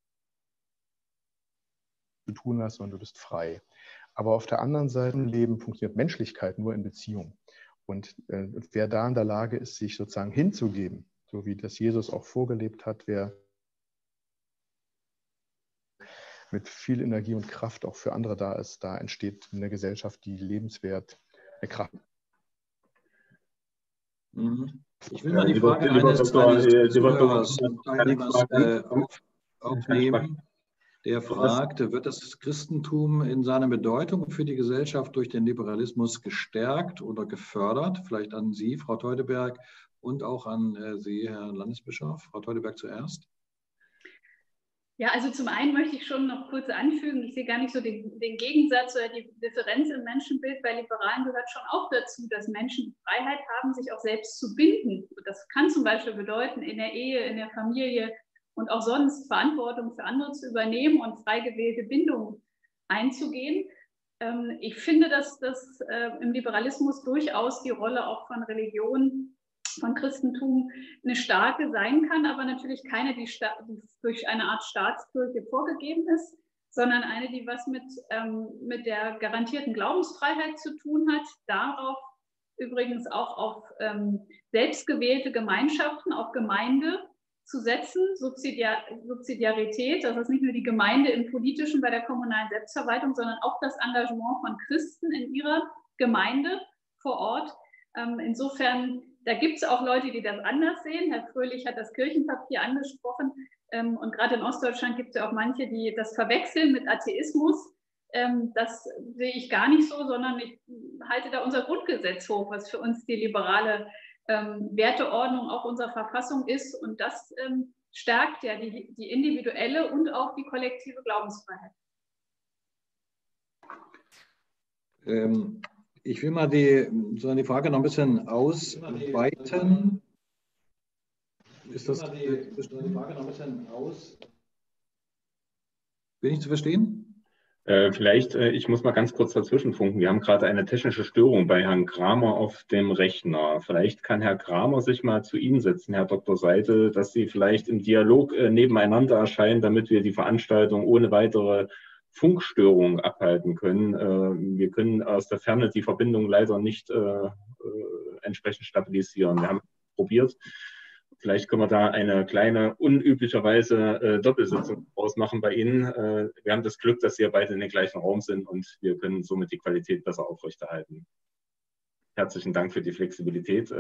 zu tun hast, sondern du bist frei. Aber auf der anderen Seite im Leben funktioniert Menschlichkeit nur in Beziehung. Und äh, wer da in der Lage ist, sich sozusagen hinzugeben, so wie das Jesus auch vorgelebt hat, wer mit viel Energie und Kraft auch für andere da ist, da entsteht eine Gesellschaft, die lebenswert, eine Kraft. Ich will mal die Frage eines, eines Zuhörers und Teilnehmers äh, auf, aufnehmen, der fragte, wird das Christentum in seiner Bedeutung für die Gesellschaft durch den Liberalismus gestärkt oder gefördert? Vielleicht an Sie, Frau Teudeberg, und auch an äh, Sie, Herr Landesbischof. Frau Teudeberg zuerst. Ja, also zum einen möchte ich schon noch kurz anfügen, ich sehe gar nicht so den, den Gegensatz oder die Differenz im Menschenbild. Bei Liberalen gehört schon auch dazu, dass Menschen die Freiheit haben, sich auch selbst zu binden. Das kann zum Beispiel bedeuten, in der Ehe, in der Familie und auch sonst Verantwortung für andere zu übernehmen und frei gewählte Bindungen einzugehen. Ich finde, dass das im Liberalismus durchaus die Rolle auch von Religion, von Christentum eine starke sein kann, aber natürlich keine, die, die durch eine Art Staatskirche vorgegeben ist, sondern eine, die was mit, ähm, mit der garantierten Glaubensfreiheit zu tun hat, darauf übrigens auch auf ähm, selbstgewählte Gemeinschaften, auf Gemeinde zu setzen, Subsidiar Subsidiarität, das ist nicht nur die Gemeinde im Politischen bei der kommunalen Selbstverwaltung, sondern auch das Engagement von Christen in ihrer Gemeinde vor Ort. Ähm, insofern Da gibt es auch Leute, die das anders sehen. Herr Fröhlich hat das Kirchenpapier angesprochen. Ähm, und gerade in Ostdeutschland gibt es ja auch manche, die das verwechseln mit Atheismus. Ähm, das sehe ich gar nicht so, sondern ich halte da unser Grundgesetz hoch, was für uns die liberale ähm, Werteordnung auch unserer Verfassung ist. Und das ähm, stärkt ja die, die individuelle und auch die kollektive Glaubensfreiheit. Ähm. Ich will mal die, so die Frage noch ein bisschen ausweiten. Ist das die, die Frage noch ein bisschen aus? Bin ich zu verstehen? Äh, vielleicht, äh, ich muss mal ganz kurz dazwischen funken. Wir haben gerade eine technische Störung bei Herrn Kramer auf dem Rechner. Vielleicht kann Herr Kramer sich mal zu Ihnen setzen, Herr Doktor Seidel, dass Sie vielleicht im Dialog äh, nebeneinander erscheinen, damit wir die Veranstaltung ohne weitere Funkstörungen abhalten können. Wir können aus der Ferne die Verbindung leider nicht entsprechend stabilisieren. Wir haben probiert. Vielleicht können wir da eine kleine, unüblicherweise Doppelsitzung ausmachen bei Ihnen. Wir haben das Glück, dass wir beide in dem gleichen Raum sind und wir können somit die Qualität besser aufrechterhalten. Herzlichen Dank für die Flexibilität.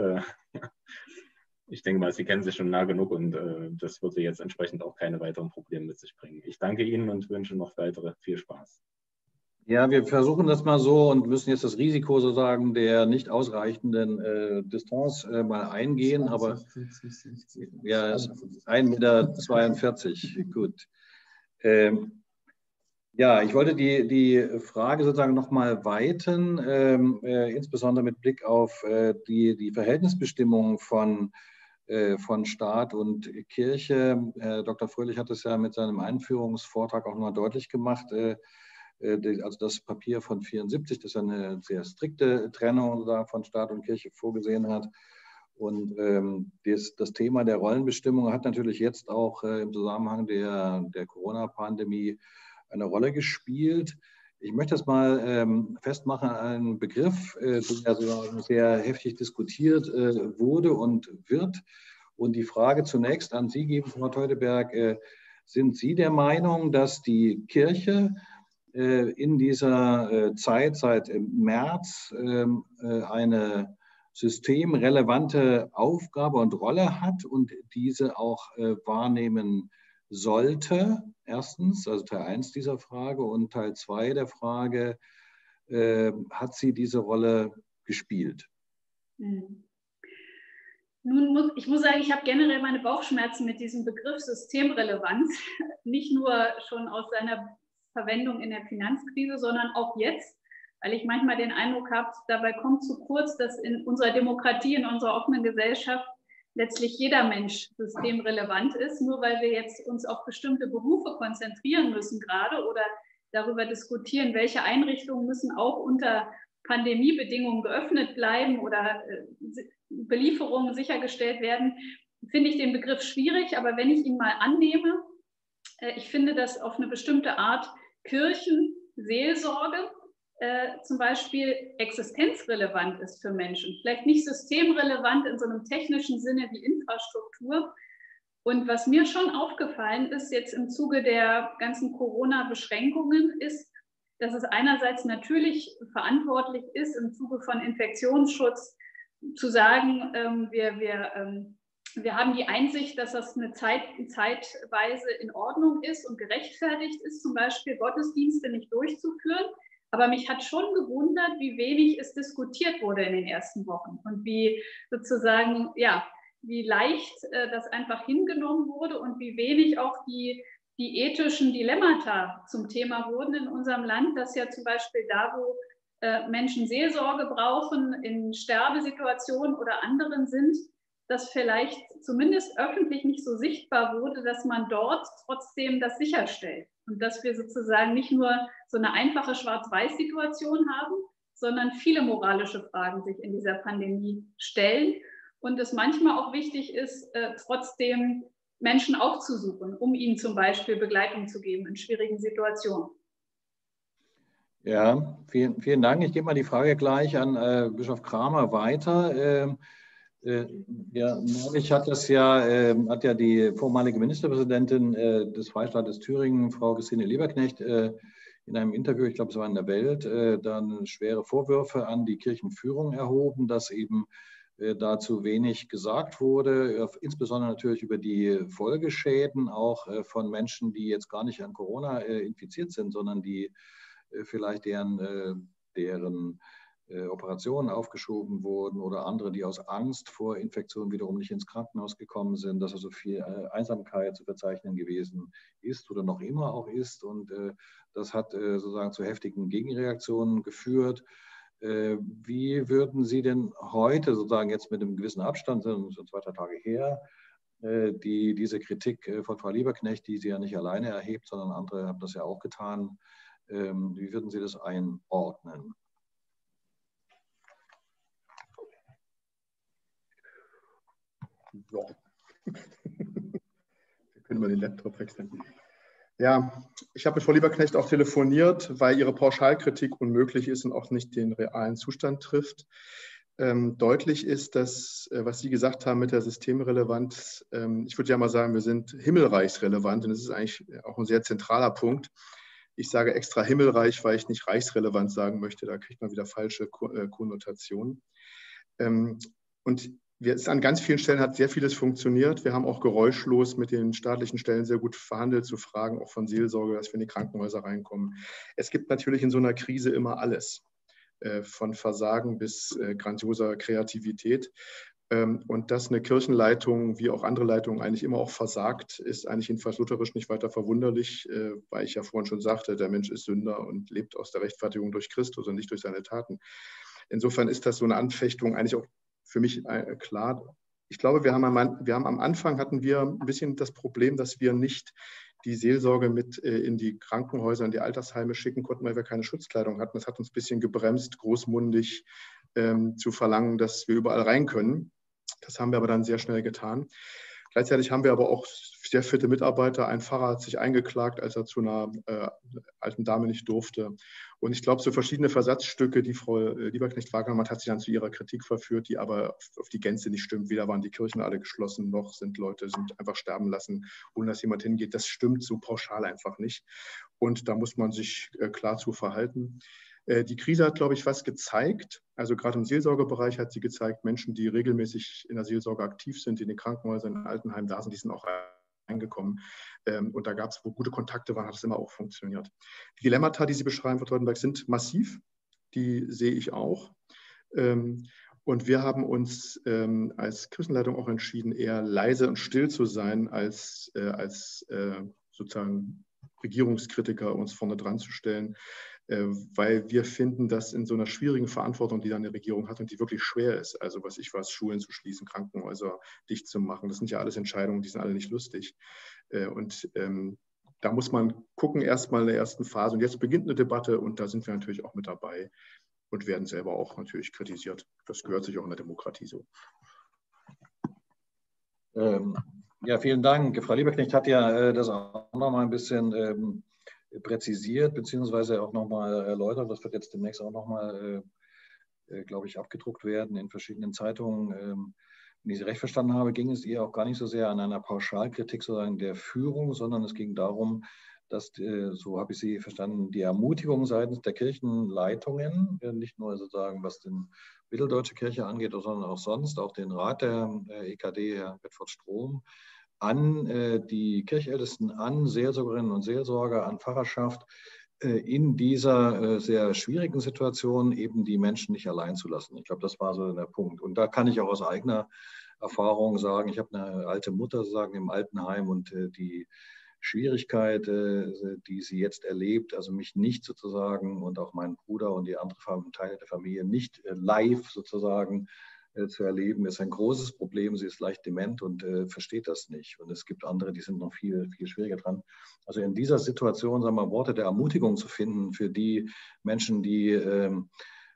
Ich denke mal, Sie kennen sich schon nah genug und äh, das würde jetzt entsprechend auch keine weiteren Probleme mit sich bringen. Ich danke Ihnen und wünsche noch weitere viel Spaß. Ja, wir versuchen das mal so und müssen jetzt das Risiko sozusagen der nicht ausreichenden äh, Distanz äh, mal eingehen, aber ja, ein Meter zweiundvierzig, gut. Ähm, ja, ich wollte die, die Frage sozusagen nochmal weiten, ähm, äh, insbesondere mit Blick auf äh, die, die Verhältnisbestimmung von von Staat und Kirche. Herr Doktor Fröhlich hat es ja mit seinem Einführungsvortrag auch nochmal deutlich gemacht. Also das Papier von vierundsiebzig, das eine sehr strikte Trennung von Staat und Kirche vorgesehen hat. Und das, das Thema der Rollenbestimmung hat natürlich jetzt auch im Zusammenhang der, der Corona-Pandemie eine Rolle gespielt. Ich möchte das mal ähm, festmachen an einen Begriff, äh, der also sehr heftig diskutiert äh, wurde und wird. Und die Frage zunächst an Sie geben, Frau Teuteberg, äh, sind Sie der Meinung, dass die Kirche äh, in dieser äh, Zeit seit März ähm, äh, eine systemrelevante Aufgabe und Rolle hat und diese auch äh, wahrnehmen sollte, erstens, also Teil eins dieser Frage, und Teil zwei der Frage, äh, hat sie diese Rolle gespielt? Nun, muss, ich muss sagen, ich habe generell meine Bauchschmerzen mit diesem Begriff Systemrelevanz, nicht nur schon aus seiner Verwendung in der Finanzkrise, sondern auch jetzt, weil ich manchmal den Eindruck habe, dabei kommt zu kurz, dass in unserer Demokratie, in unserer offenen Gesellschaft letztlich jeder Mensch systemrelevant ist, nur weil wir jetzt uns auf bestimmte Berufe konzentrieren müssen gerade oder darüber diskutieren, welche Einrichtungen müssen auch unter Pandemiebedingungen geöffnet bleiben oder Belieferungen sichergestellt werden, finde ich den Begriff schwierig, aber wenn ich ihn mal annehme, ich finde, dass auf eine bestimmte Art Kirchenseelsorge Äh, zum Beispiel existenzrelevant ist für Menschen. Vielleicht nicht systemrelevant in so einem technischen Sinne wie Infrastruktur. Und was mir schon aufgefallen ist jetzt im Zuge der ganzen Corona-Beschränkungen ist, dass es einerseits natürlich verantwortlich ist, im Zuge von Infektionsschutz zu sagen, ähm, wir, wir, ähm, wir haben die Einsicht, dass das eine Zeit, zeitweise in Ordnung ist und gerechtfertigt ist, zum Beispiel Gottesdienste nicht durchzuführen. Aber mich hat schon gewundert, wie wenig es diskutiert wurde in den ersten Wochen und wie sozusagen, ja, wie leicht äh, das einfach hingenommen wurde und wie wenig auch die, die ethischen Dilemmata zum Thema wurden in unserem Land, dass ja zum Beispiel da, wo äh, Menschen Seelsorge brauchen, in Sterbesituationen oder anderen sind, dass vielleicht zumindest öffentlich nicht so sichtbar wurde, dass man dort trotzdem das sicherstellt. Und dass wir sozusagen nicht nur so eine einfache Schwarz-Weiß-Situation haben, sondern viele moralische Fragen sich in dieser Pandemie stellen. Und es manchmal auch wichtig ist, äh, trotzdem Menschen aufzusuchen, um ihnen zum Beispiel Begleitung zu geben in schwierigen Situationen. Ja, vielen, vielen Dank. Ich gebe mal die Frage gleich an äh, Bischof Kramer weiter. Ähm, Äh, ja, neulich hat das ja, äh, hat ja die vormalige Ministerpräsidentin äh, des Freistaates Thüringen, Frau Christine Lieberknecht, äh, in einem Interview, ich glaube, es war in der Welt, äh, dann schwere Vorwürfe an die Kirchenführung erhoben, dass eben äh, da zu wenig gesagt wurde, äh, insbesondere natürlich über die Folgeschäden auch äh, von Menschen, die jetzt gar nicht an Corona äh, infiziert sind, sondern die äh, vielleicht deren, äh, deren Operationen aufgeschoben wurden oder andere, die aus Angst vor Infektionen wiederum nicht ins Krankenhaus gekommen sind, dass also viel Einsamkeit zu verzeichnen gewesen ist oder noch immer auch ist. Und äh, das hat äh, sozusagen zu heftigen Gegenreaktionen geführt. Äh, wie würden Sie denn heute sozusagen jetzt mit einem gewissen Abstand, sind so zwei, drei Tage her, äh, die, diese Kritik äh, von Frau Lieberknecht, die sie ja nicht alleine erhebt, sondern andere haben das ja auch getan, äh, wie würden Sie das einordnen? Ja. Wir können mal den Laptop wechseln. Ja, ich habe mit Frau Lieberknecht auch telefoniert, weil ihre Pauschalkritik unmöglich ist und auch nicht den realen Zustand trifft. Ähm, deutlich ist, dass, äh, was Sie gesagt haben mit der Systemrelevanz, ähm, ich würde ja mal sagen, wir sind himmelreichsrelevant und das ist eigentlich auch ein sehr zentraler Punkt. Ich sage extra himmelreich, weil ich nicht reichsrelevant sagen möchte, da kriegt man wieder falsche Ko äh, Konnotationen. Ähm, und wir, es an ganz vielen Stellen hat sehr vieles funktioniert. Wir haben auch geräuschlos mit den staatlichen Stellen sehr gut verhandelt zu Fragen auch von Seelsorge, dass wir in die Krankenhäuser reinkommen. Es gibt natürlich in so einer Krise immer alles, äh, von Versagen bis äh, grandioser Kreativität. Ähm, und dass eine Kirchenleitung wie auch andere Leitungen eigentlich immer auch versagt, ist eigentlich jedenfalls lutherisch nicht weiter verwunderlich, äh, weil ich ja vorhin schon sagte, der Mensch ist Sünder und lebt aus der Rechtfertigung durch Christus und nicht durch seine Taten. Insofern ist das so eine Anfechtung eigentlich auch für mich äh, klar. Ich glaube, wir haben, am, wir haben am Anfang hatten wir ein bisschen das Problem, dass wir nicht die Seelsorge mit äh, in die Krankenhäuser, in die Altersheime schicken konnten, weil wir keine Schutzkleidung hatten. Das hat uns ein bisschen gebremst, großmundig ähm, zu verlangen, dass wir überall rein können. Das haben wir aber dann sehr schnell getan. Gleichzeitig haben wir aber auch sehr fitte Mitarbeiter. Ein Pfarrer hat sich eingeklagt, als er zu einer äh, alten Dame nicht durfte. Und ich glaube, so verschiedene Versatzstücke, die Frau Lieberknecht wahrgenommen hat, hat sie dann zu ihrer Kritik verführt, die aber auf, auf die Gänze nicht stimmt. Weder waren die Kirchen alle geschlossen, noch sind Leute sind einfach sterben lassen, ohne dass jemand hingeht. Das stimmt so pauschal einfach nicht. Und da muss man sich äh, klar zu verhalten. Die Krise hat, glaube ich, was gezeigt. Also gerade im Seelsorgebereich hat sie gezeigt, Menschen, die regelmäßig in der Seelsorge aktiv sind, die in den Krankenhäusern, in den Altenheimen da sind, die sind auch reingekommen. Und da gab es, wo gute Kontakte waren, hat es immer auch funktioniert. Die Dilemmata, die Sie beschreiben, Frau Teutenberg, sind massiv. Die sehe ich auch. Und wir haben uns als Kirchenleitung auch entschieden, eher leise und still zu sein, als, als sozusagen Regierungskritiker uns vorne dran zu stellen, weil wir finden, dass in so einer schwierigen Verantwortung, die dann eine Regierung hat und die wirklich schwer ist, also was ich weiß, Schulen zu schließen, Krankenhäuser dicht zu machen, das sind ja alles Entscheidungen, die sind alle nicht lustig. Und ähm, da muss man gucken, erstmal in der ersten Phase. Und jetzt beginnt eine Debatte und da sind wir natürlich auch mit dabei und werden selber auch natürlich kritisiert. Das gehört sich auch in der Demokratie so. Ähm, ja, vielen Dank. Frau Lieberknecht hat ja äh, das auch noch mal ein bisschen ähm, präzisiert, beziehungsweise auch nochmal erläutert. Das wird jetzt demnächst auch nochmal, äh, glaube ich, abgedruckt werden in verschiedenen Zeitungen. Ähm, wenn ich Sie recht verstanden habe, ging es ihr auch gar nicht so sehr an einer Pauschalkritik sozusagen der Führung, sondern es ging darum, dass, äh, so habe ich Sie verstanden, die Ermutigung seitens der Kirchenleitungen, äh, nicht nur sozusagen was den Mitteldeutsche Kirche angeht, sondern auch sonst, auch den Rat der äh, E K D, Herr Bedford-Strom, an äh, die Kirchältesten, an Seelsorgerinnen und Seelsorger, an Pfarrerschaft, äh, in dieser äh, sehr schwierigen Situation eben die Menschen nicht allein zu lassen. Ich glaube, das war so der Punkt. Und da kann ich auch aus eigener Erfahrung sagen, ich habe eine alte Mutter sozusagen im Altenheim und äh, die Schwierigkeit, äh, die sie jetzt erlebt, also mich nicht sozusagen und auch meinen Bruder und die anderen Teile der Familie nicht äh, live sozusagen zu erleben, ist ein großes Problem. Sie ist leicht dement und äh, versteht das nicht. Und es gibt andere, die sind noch viel, viel schwieriger dran. Also in dieser Situation, sagen wir, Worte der Ermutigung zu finden für die Menschen, die ähm,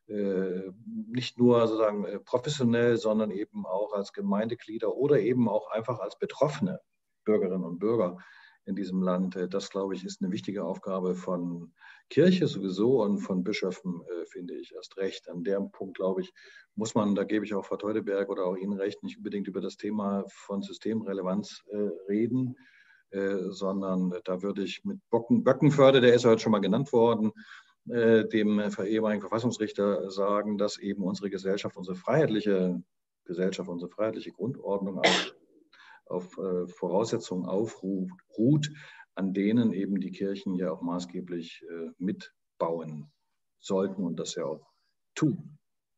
äh, nicht nur sozusagen professionell, sondern eben auch als Gemeindeglieder oder eben auch einfach als betroffene Bürgerinnen und Bürger in diesem Land. Das, glaube ich, ist eine wichtige Aufgabe von Kirche sowieso und von Bischöfen, äh, finde ich, erst recht. An dem Punkt, glaube ich, muss man, da gebe ich auch Frau Teuteberg oder auch Ihnen recht, nicht unbedingt über das Thema von Systemrelevanz äh, reden, äh, sondern da würde ich mit Bocken, Böckenförde, der ist heute schon mal genannt worden, äh, dem ehemaligen Verfassungsrichter sagen, dass eben unsere Gesellschaft, unsere freiheitliche Gesellschaft, unsere freiheitliche Grundordnung auf auf äh, Voraussetzungen aufruht, an denen eben die Kirchen ja auch maßgeblich äh, mitbauen sollten und das ja auch tun.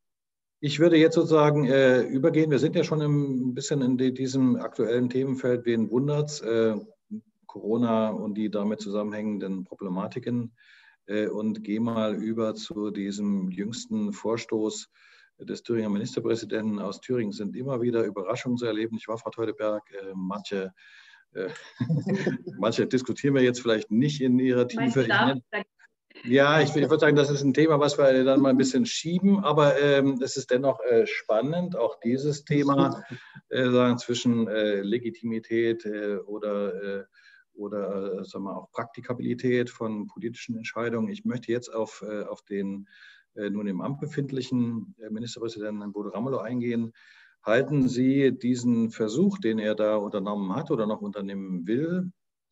Ich würde jetzt sozusagen äh, übergehen, wir sind ja schon ein bisschen in die, diesem aktuellen Themenfeld, wen wundert's, äh, Corona und die damit zusammenhängenden Problematiken äh, und gehe mal über zu diesem jüngsten Vorstoß des Thüringer Ministerpräsidenten. Aus Thüringen sind immer wieder Überraschungen zu erleben. Ich war, Frau Teuteberg, äh, manche, äh, manche diskutieren wir jetzt vielleicht nicht in ihrer Tiefe. Ich nenn, ja, ich, ich würde sagen, das ist ein Thema, was wir dann mal ein bisschen schieben, aber ähm, es ist dennoch äh, spannend, auch dieses Thema äh, sagen, zwischen äh, Legitimität äh, oder äh, oder sagen wir, auch Praktikabilität von politischen Entscheidungen. Ich möchte jetzt auf, auf den nun im Amt befindlichen Ministerpräsidenten Bodo Ramelow eingehen. Halten Sie diesen Versuch, den er da unternommen hat oder noch unternehmen will,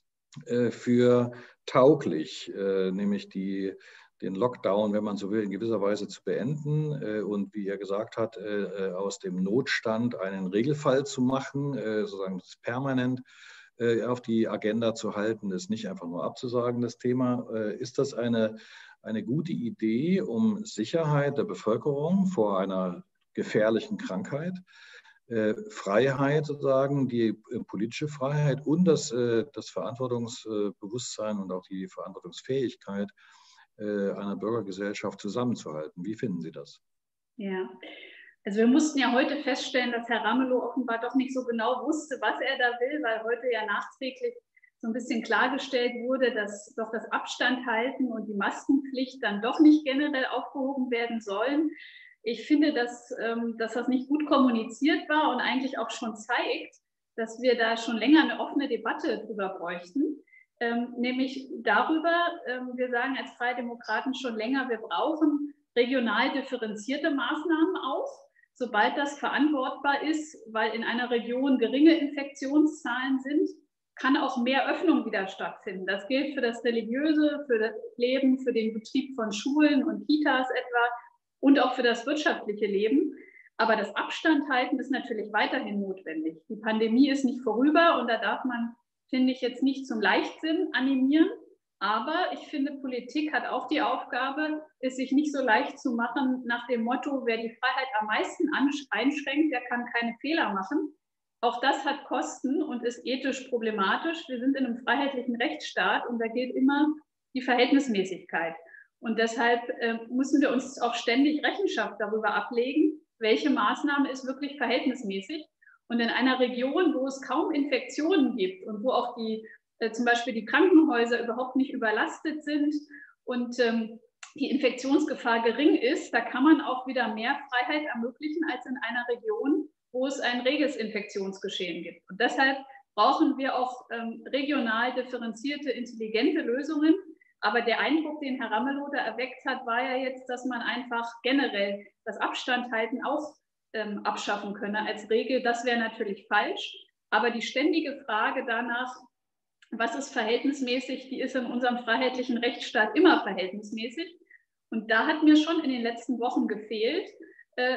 für tauglich, nämlich die, den Lockdown, wenn man so will, in gewisser Weise zu beenden und, wie er gesagt hat, aus dem Notstand einen Regelfall zu machen, sozusagen das permanent auf die Agenda zu halten, ist nicht einfach nur abzusagen, das Thema. Ist das eine, eine gute Idee, um Sicherheit der Bevölkerung vor einer gefährlichen Krankheit, äh, Freiheit sozusagen, die äh, politische Freiheit und das, äh, das Verantwortungsbewusstsein und auch die Verantwortungsfähigkeit äh, einer Bürgergesellschaft zusammenzuhalten? Wie finden Sie das? Ja, also wir mussten ja heute feststellen, dass Herr Ramelow offenbar doch nicht so genau wusste, was er da will, weil heute ja nachträglich so ein bisschen klargestellt wurde, dass doch das Abstand halten und die Maskenpflicht dann doch nicht generell aufgehoben werden sollen. Ich finde, dass, ähm, dass das nicht gut kommuniziert war und eigentlich auch schon zeigt, dass wir da schon länger eine offene Debatte drüber bräuchten. Ähm, nämlich darüber, ähm, wir sagen als Freie Demokraten schon länger, wir brauchen regional differenzierte Maßnahmen auch, sobald das verantwortbar ist, weil in einer Region geringe Infektionszahlen sind, kann auch mehr Öffnung wieder stattfinden. Das gilt für das religiöse, für das Leben, für den Betrieb von Schulen und Kitas etwa und auch für das wirtschaftliche Leben. Aber das Abstand halten ist natürlich weiterhin notwendig. Die Pandemie ist nicht vorüber und da darf man, finde ich, jetzt nicht zum Leichtsinn animieren. Aber ich finde, Politik hat auch die Aufgabe, es sich nicht so leicht zu machen nach dem Motto, wer die Freiheit am meisten einschränkt, der kann keine Fehler machen. Auch das hat Kosten und ist ethisch problematisch. Wir sind in einem freiheitlichen Rechtsstaat und da gilt immer die Verhältnismäßigkeit. Und deshalb äh, müssen wir uns auch ständig Rechenschaft darüber ablegen, welche Maßnahme ist wirklich verhältnismäßig. Und in einer Region, wo es kaum Infektionen gibt und wo auch die, äh, zum Beispiel die Krankenhäuser überhaupt nicht überlastet sind und ähm, die Infektionsgefahr gering ist, da kann man auch wieder mehr Freiheit ermöglichen als in einer Region, wo es ein reges Infektionsgeschehen gibt. Und deshalb brauchen wir auch ähm, regional differenzierte, intelligente Lösungen. Aber der Eindruck, den Herr Ramelow da erweckt hat, war ja jetzt, dass man einfach generell das Abstandhalten auch ähm, abschaffen könne als Regel. Das wäre natürlich falsch. Aber die ständige Frage danach, was ist verhältnismäßig, die ist in unserem freiheitlichen Rechtsstaat immer verhältnismäßig. Und da hat mir schon in den letzten Wochen gefehlt, äh,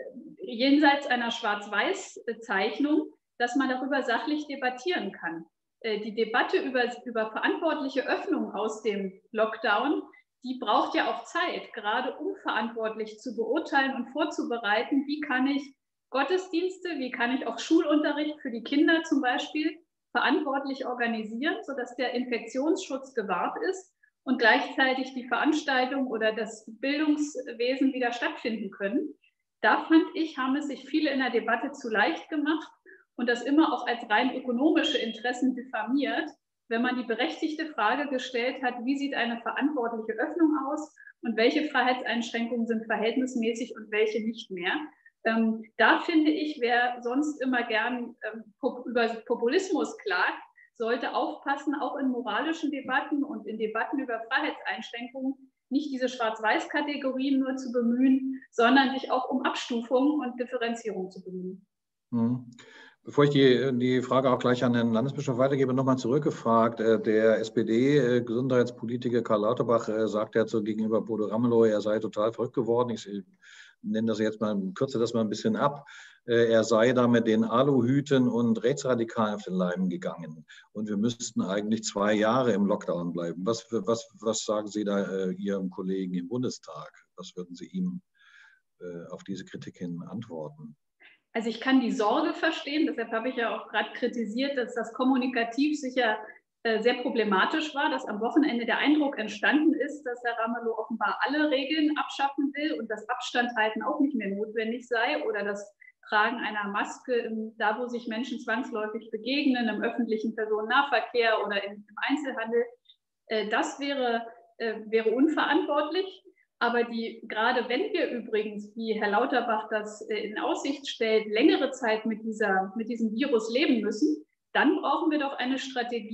jenseits einer Schwarz-Weiß-Zeichnung, dass man darüber sachlich debattieren kann. Äh, die Debatte über, über verantwortliche Öffnung aus dem Lockdown, die braucht ja auch Zeit, gerade um verantwortlich zu beurteilen und vorzubereiten, wie kann ich Gottesdienste, wie kann ich auch Schulunterricht für die Kinder zum Beispiel verantwortlich organisieren, sodass der Infektionsschutz gewahrt ist und gleichzeitig die Veranstaltung oder das Bildungswesen wieder stattfinden können. Da fand ich, haben es sich viele in der Debatte zu leicht gemacht und das immer auch als rein ökonomische Interessen diffamiert, wenn man die berechtigte Frage gestellt hat, wie sieht eine verantwortliche Öffnung aus und welche Freiheitseinschränkungen sind verhältnismäßig und welche nicht mehr. Ähm, da finde ich, wer sonst immer gern ähm, pop über Populismus klagt, sollte aufpassen, auch in moralischen Debatten und in Debatten über Freiheitseinschränkungen nicht diese Schwarz-Weiß-Kategorien nur zu bemühen, sondern sich auch um Abstufung und Differenzierung zu bemühen. Mhm. Bevor ich die, die Frage auch gleich an den Landesbischof weitergebe, nochmal zurückgefragt. Der S P D-Gesundheitspolitiker Karl Lauterbach sagt ja so gegenüber Bodo Ramelow, er sei total verrückt geworden. Ich nenne das jetzt mal, kürze das mal ein bisschen ab. Er sei da mit den Aluhüten und Rechtsradikalen auf den Leim gegangen. Und wir müssten eigentlich zwei Jahre im Lockdown bleiben. Was, was, was sagen Sie da äh, Ihrem Kollegen im Bundestag? Was würden Sie ihm äh, auf diese Kritik hin antworten? Also ich kann die Sorge verstehen, deshalb habe ich ja auch gerade kritisiert, dass das kommunikativ sicher äh, sehr problematisch war, dass am Wochenende der Eindruck entstanden ist, dass Herr Ramelow offenbar alle Regeln abschaffen will und das Abstandhalten auch nicht mehr notwendig sei oder das Tragen einer Maske, im, da wo sich Menschen zwangsläufig begegnen, im öffentlichen Personennahverkehr oder im, im Einzelhandel. Äh, das wäre, äh, wäre unverantwortlich. Aber die, gerade wenn wir übrigens, wie Herr Lauterbach das in Aussicht stellt, längere Zeit mit, dieser, mit diesem Virus leben müssen, dann brauchen wir doch eine Strategie,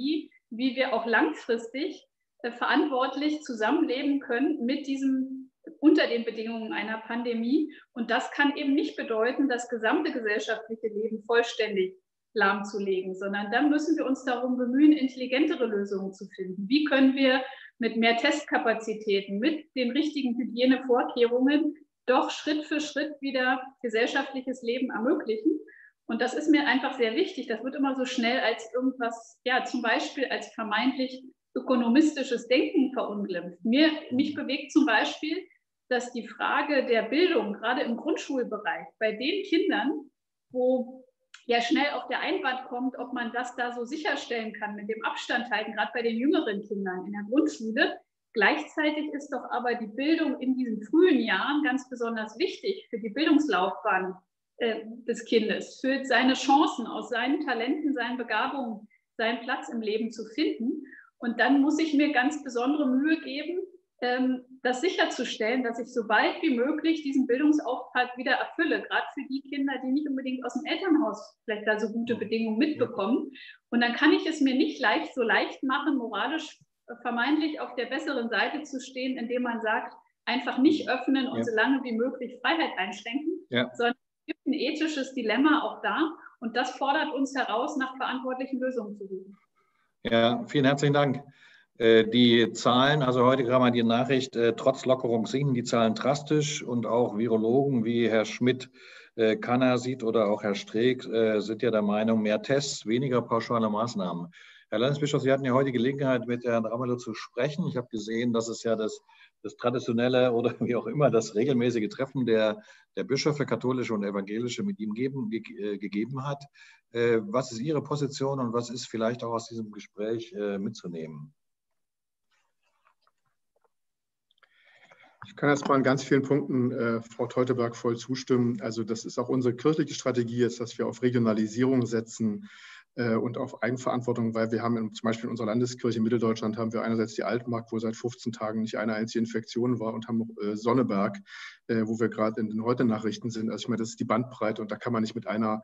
wie wir auch langfristig äh, verantwortlich zusammenleben können mit diesem, unter den Bedingungen einer Pandemie. Und das kann eben nicht bedeuten, das gesamte gesellschaftliche Leben vollständig lahmzulegen, sondern dann müssen wir uns darum bemühen, intelligentere Lösungen zu finden. Wie können wir mit mehr Testkapazitäten, mit den richtigen Hygienevorkehrungen doch Schritt für Schritt wieder gesellschaftliches Leben ermöglichen? Und das ist mir einfach sehr wichtig. Das wird immer so schnell als irgendwas, ja, zum Beispiel als vermeintlich ökonomistisches Denken verunglimpft. Mir, mich bewegt zum Beispiel, dass die Frage der Bildung, gerade im Grundschulbereich, bei den Kindern, wo ja schnell auf der Einwand kommt, ob man das da so sicherstellen kann mit dem Abstand halten, gerade bei den jüngeren Kindern in der Grundschule. Gleichzeitig ist doch aber die Bildung in diesen frühen Jahren ganz besonders wichtig für die Bildungslaufbahn äh, des Kindes, für seine Chancen, aus seinen Talenten, seinen Begabungen, seinen Platz im Leben zu finden. Und dann muss ich mir ganz besondere Mühe geben, ähm, das sicherzustellen, dass ich so bald wie möglich diesen Bildungsauftrag wieder erfülle, gerade für die Kinder, die nicht unbedingt aus dem Elternhaus vielleicht da so gute Bedingungen mitbekommen. Und dann kann ich es mir nicht leicht so leicht machen, moralisch vermeintlich auf der besseren Seite zu stehen, indem man sagt, einfach nicht öffnen und ja. so lange wie möglich Freiheit einschränken, ja. sondern es gibt ein ethisches Dilemma auch da und das fordert uns heraus, nach verantwortlichen Lösungen zu suchen. Ja, vielen herzlichen Dank. Die Zahlen, also heute kam mal die Nachricht, trotz Lockerung sinken die Zahlen drastisch und auch Virologen wie Herr Schmidt, Kanner sieht oder auch Herr Streeck sind ja der Meinung, mehr Tests, weniger pauschale Maßnahmen. Herr Landesbischof, Sie hatten ja heute die Gelegenheit, mit Herrn Ramelow zu sprechen. Ich habe gesehen, dass es ja das, das traditionelle oder wie auch immer das regelmäßige Treffen der, der Bischöfe, katholische und evangelische, mit ihm geben, ge, gegeben hat. Was ist Ihre Position und was ist vielleicht auch aus diesem Gespräch mitzunehmen? Ich kann erst mal an ganz vielen Punkten äh, Frau Teuteberg voll zustimmen. Also das ist auch unsere kirchliche Strategie, ist, dass wir auf Regionalisierung setzen äh, und auf Eigenverantwortung, weil wir haben in, zum Beispiel in unserer Landeskirche in Mitteldeutschland haben wir einerseits die Altmark, wo seit fünfzehn Tagen nicht eine einzige Infektion war und haben äh, Sonneberg, äh, wo wir gerade in den Heute-Nachrichten sind. Also ich meine, das ist die Bandbreite und da kann man nicht mit einer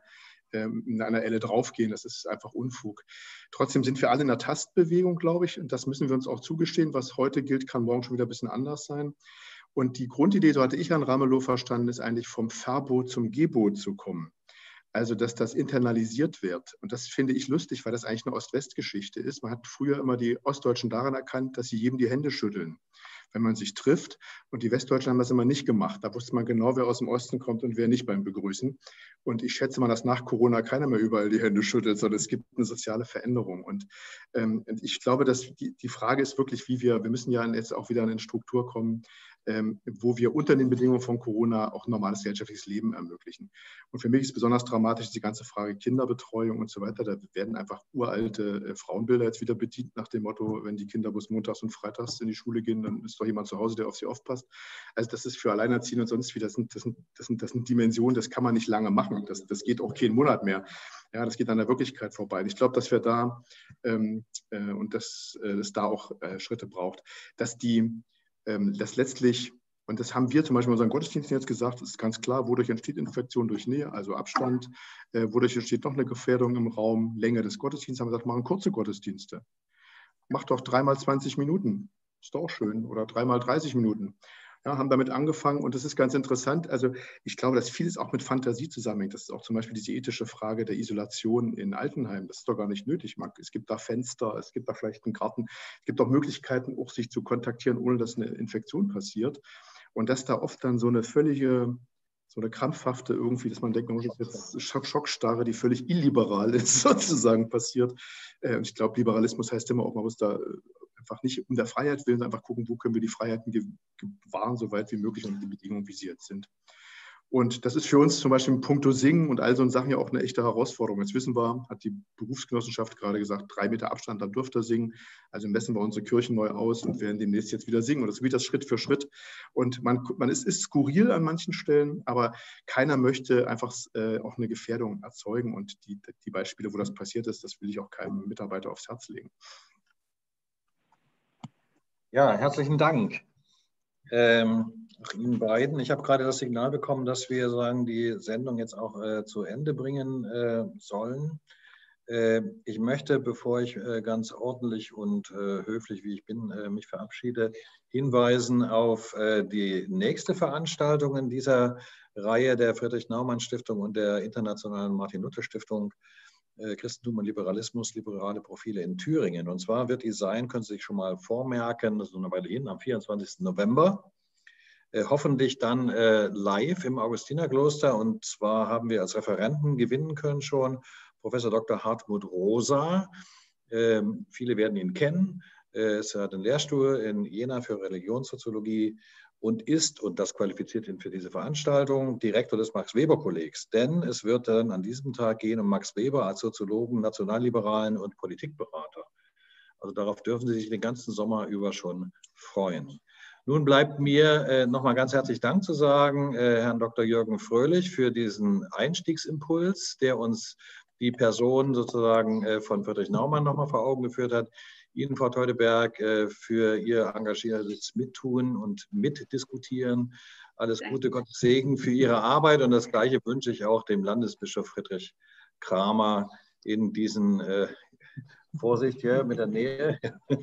in einer Elle draufgehen. Das ist einfach Unfug. Trotzdem sind wir alle in der Tastbewegung, glaube ich, und das müssen wir uns auch zugestehen. Was heute gilt, kann morgen schon wieder ein bisschen anders sein. Und die Grundidee, so hatte ich Herrn Ramelow verstanden, ist eigentlich vom Verbot zum Gebot zu kommen. Also, dass das internalisiert wird. Und das finde ich lustig, weil das eigentlich eine Ost-West-Geschichte ist. Man hat früher immer die Ostdeutschen daran erkannt, dass sie jedem die Hände schütteln, wenn man sich trifft. Und die Westdeutschen haben das immer nicht gemacht. Da wusste man genau, wer aus dem Osten kommt und wer nicht beim Begrüßen. Und ich schätze mal, dass nach Corona keiner mehr überall die Hände schüttelt, sondern es gibt eine soziale Veränderung. Und ähm, ich glaube, dass die, die Frage ist wirklich, wie wir, wir müssen ja jetzt auch wieder in eine Struktur kommen, ähm, wo wir unter den Bedingungen von Corona auch ein normales gesellschaftliches Leben ermöglichen. Und für mich ist besonders dramatisch die ganze Frage Kinderbetreuung und so weiter. Da werden einfach uralte äh, Frauenbilder jetzt wieder bedient nach dem Motto, wenn die Kinder bloß montags und freitags in die Schule gehen, dann ist doch jemand zu Hause, der auf sie aufpasst. Also das ist für Alleinerziehende und sonst wie, das sind, das sind, das sind, das sind Dimensionen, das kann man nicht lange machen. Das, das geht auch keinen Monat mehr. Ja, das geht an der Wirklichkeit vorbei. Und ich glaube, dass wir da ähm, äh, und dass äh, es da auch äh, Schritte braucht, dass die ähm, das letztlich, und das haben wir zum Beispiel in unseren Gottesdiensten jetzt gesagt, das ist ganz klar, wodurch entsteht Infektion durch Nähe, also Abstand, äh, wodurch entsteht noch eine Gefährdung im Raum, Länge des Gottesdienstes, haben wir gesagt, machen kurze Gottesdienste. Macht doch dreimal zwanzig Minuten, ist doch auch schön, oder dreimal dreißig Minuten. Ja, haben damit angefangen und das ist ganz interessant. Also ich glaube, dass vieles auch mit Fantasie zusammenhängt. Das ist auch zum Beispiel diese ethische Frage der Isolation in Altenheimen. Das ist doch gar nicht nötig. Es gibt da Fenster, es gibt da vielleicht einen Garten. Es gibt auch Möglichkeiten, auch sich zu kontaktieren, ohne dass eine Infektion passiert. Und dass da oft dann so eine völlige, so eine krampfhafte irgendwie, dass man denkt, man muss jetzt Schockstarre, die völlig illiberal ist, sozusagen passiert. Und ich glaube, Liberalismus heißt immer auch, man muss da einfach nicht um der Freiheit willen, einfach gucken, wo können wir die Freiheiten gewahren, so weit wie möglich und die Bedingungen, wie sie jetzt sind. Und das ist für uns zum Beispiel in puncto Singen und all so Sachen ja auch eine echte Herausforderung. Jetzt wissen wir, hat die Berufsgenossenschaft gerade gesagt, drei Meter Abstand, dann dürft ihr singen. Also messen wir unsere Kirchen neu aus und werden demnächst jetzt wieder singen. Und das geht das Schritt für Schritt. Und man, man ist, ist skurril an manchen Stellen, aber keiner möchte einfach äh, auch eine Gefährdung erzeugen. Und die, die Beispiele, wo das passiert ist, das will ich auch keinem Mitarbeiter aufs Herz legen. Ja, herzlichen Dank. Ähm, Ihnen beiden. Ich habe gerade das Signal bekommen, dass wir sagen, die Sendung jetzt auch äh, zu Ende bringen äh, sollen. Ich möchte, bevor ich ganz ordentlich und höflich, wie ich bin, mich verabschiede, hinweisen auf die nächste Veranstaltung in dieser Reihe der Friedrich-Naumann-Stiftung und der Internationalen Martin-Luther-Stiftung Christentum und Liberalismus, liberale Profile in Thüringen. Und zwar wird die sein, können Sie sich schon mal vormerken, das ist noch eine Weile hin, am vierundzwanzigsten November. Hoffentlich dann live im Augustinerkloster. Und zwar haben wir als Referenten gewinnen können schon Professor Doktor Hartmut Rosa. Ähm, viele werden ihn kennen. Er hat einen Lehrstuhl in Jena für Religionssoziologie und ist, und das qualifiziert ihn für diese Veranstaltung, Direktor des Max-Weber-Kollegs. Denn es wird dann an diesem Tag gehen um Max Weber als Soziologen, Nationalliberalen und Politikberater. Also darauf dürfen Sie sich den ganzen Sommer über schon freuen. Nun bleibt mir äh, nochmal ganz herzlich Dank zu sagen, äh, Herrn Doktor Jürgen Fröhlich, für diesen Einstiegsimpuls, der uns die Person sozusagen äh, von Friedrich Naumann nochmal vor Augen geführt hat. Ihnen, Frau Teuteberg, äh, für Ihr engagiertes Mittun und Mitdiskutieren. Alles Gute, Gottes Segen für Ihre Arbeit. Und das Gleiche wünsche ich auch dem Landesbischof Friedrich Kramer in diesen, äh, Vorsicht hier mit der Nähe,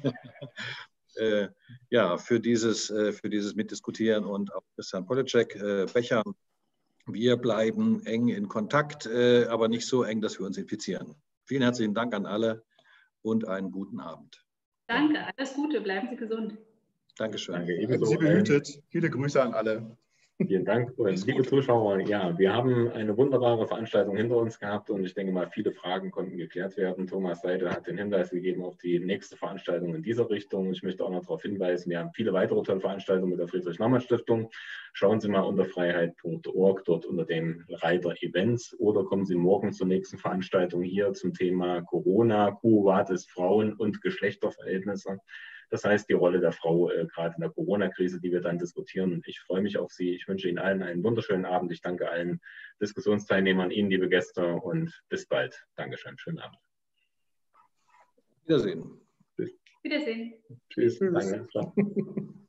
äh, ja, für dieses, äh, für dieses Mitdiskutieren, und auch Christian Politschek, äh, Becher. Wir bleiben eng in Kontakt, äh, aber nicht so eng, dass wir uns infizieren. Vielen herzlichen Dank an alle und einen guten Abend. Danke, alles Gute, bleiben Sie gesund. Dankeschön. Danke, Bleiben Sie behütet. Viele Grüße an alle. Vielen Dank. Und liebe Zuschauer, ja, wir haben eine wunderbare Veranstaltung hinter uns gehabt und ich denke mal, viele Fragen konnten geklärt werden. Thomas Seidel hat den Hinweis gegeben auf die nächste Veranstaltung in dieser Richtung. Ich möchte auch noch darauf hinweisen, wir haben viele weitere tolle Veranstaltungen mit der Friedrich-Naumann-Stiftung. Schauen Sie mal unter freiheit punkt org, dort unter dem Reiter Events, oder kommen Sie morgen zur nächsten Veranstaltung hier zum Thema Corona, Quo Vadis Frauen und Geschlechterverhältnisse. Das heißt, die Rolle der Frau äh, gerade in der Corona-Krise, die wir dann diskutieren. Und ich freue mich auf Sie. Ich wünsche Ihnen allen einen wunderschönen Abend. Ich danke allen Diskussionsteilnehmern, Ihnen, liebe Gäste, und bis bald. Dankeschön. Schönen Abend. Wiedersehen. Wiedersehen. Tschüss. Tschüss. Danke. Ciao.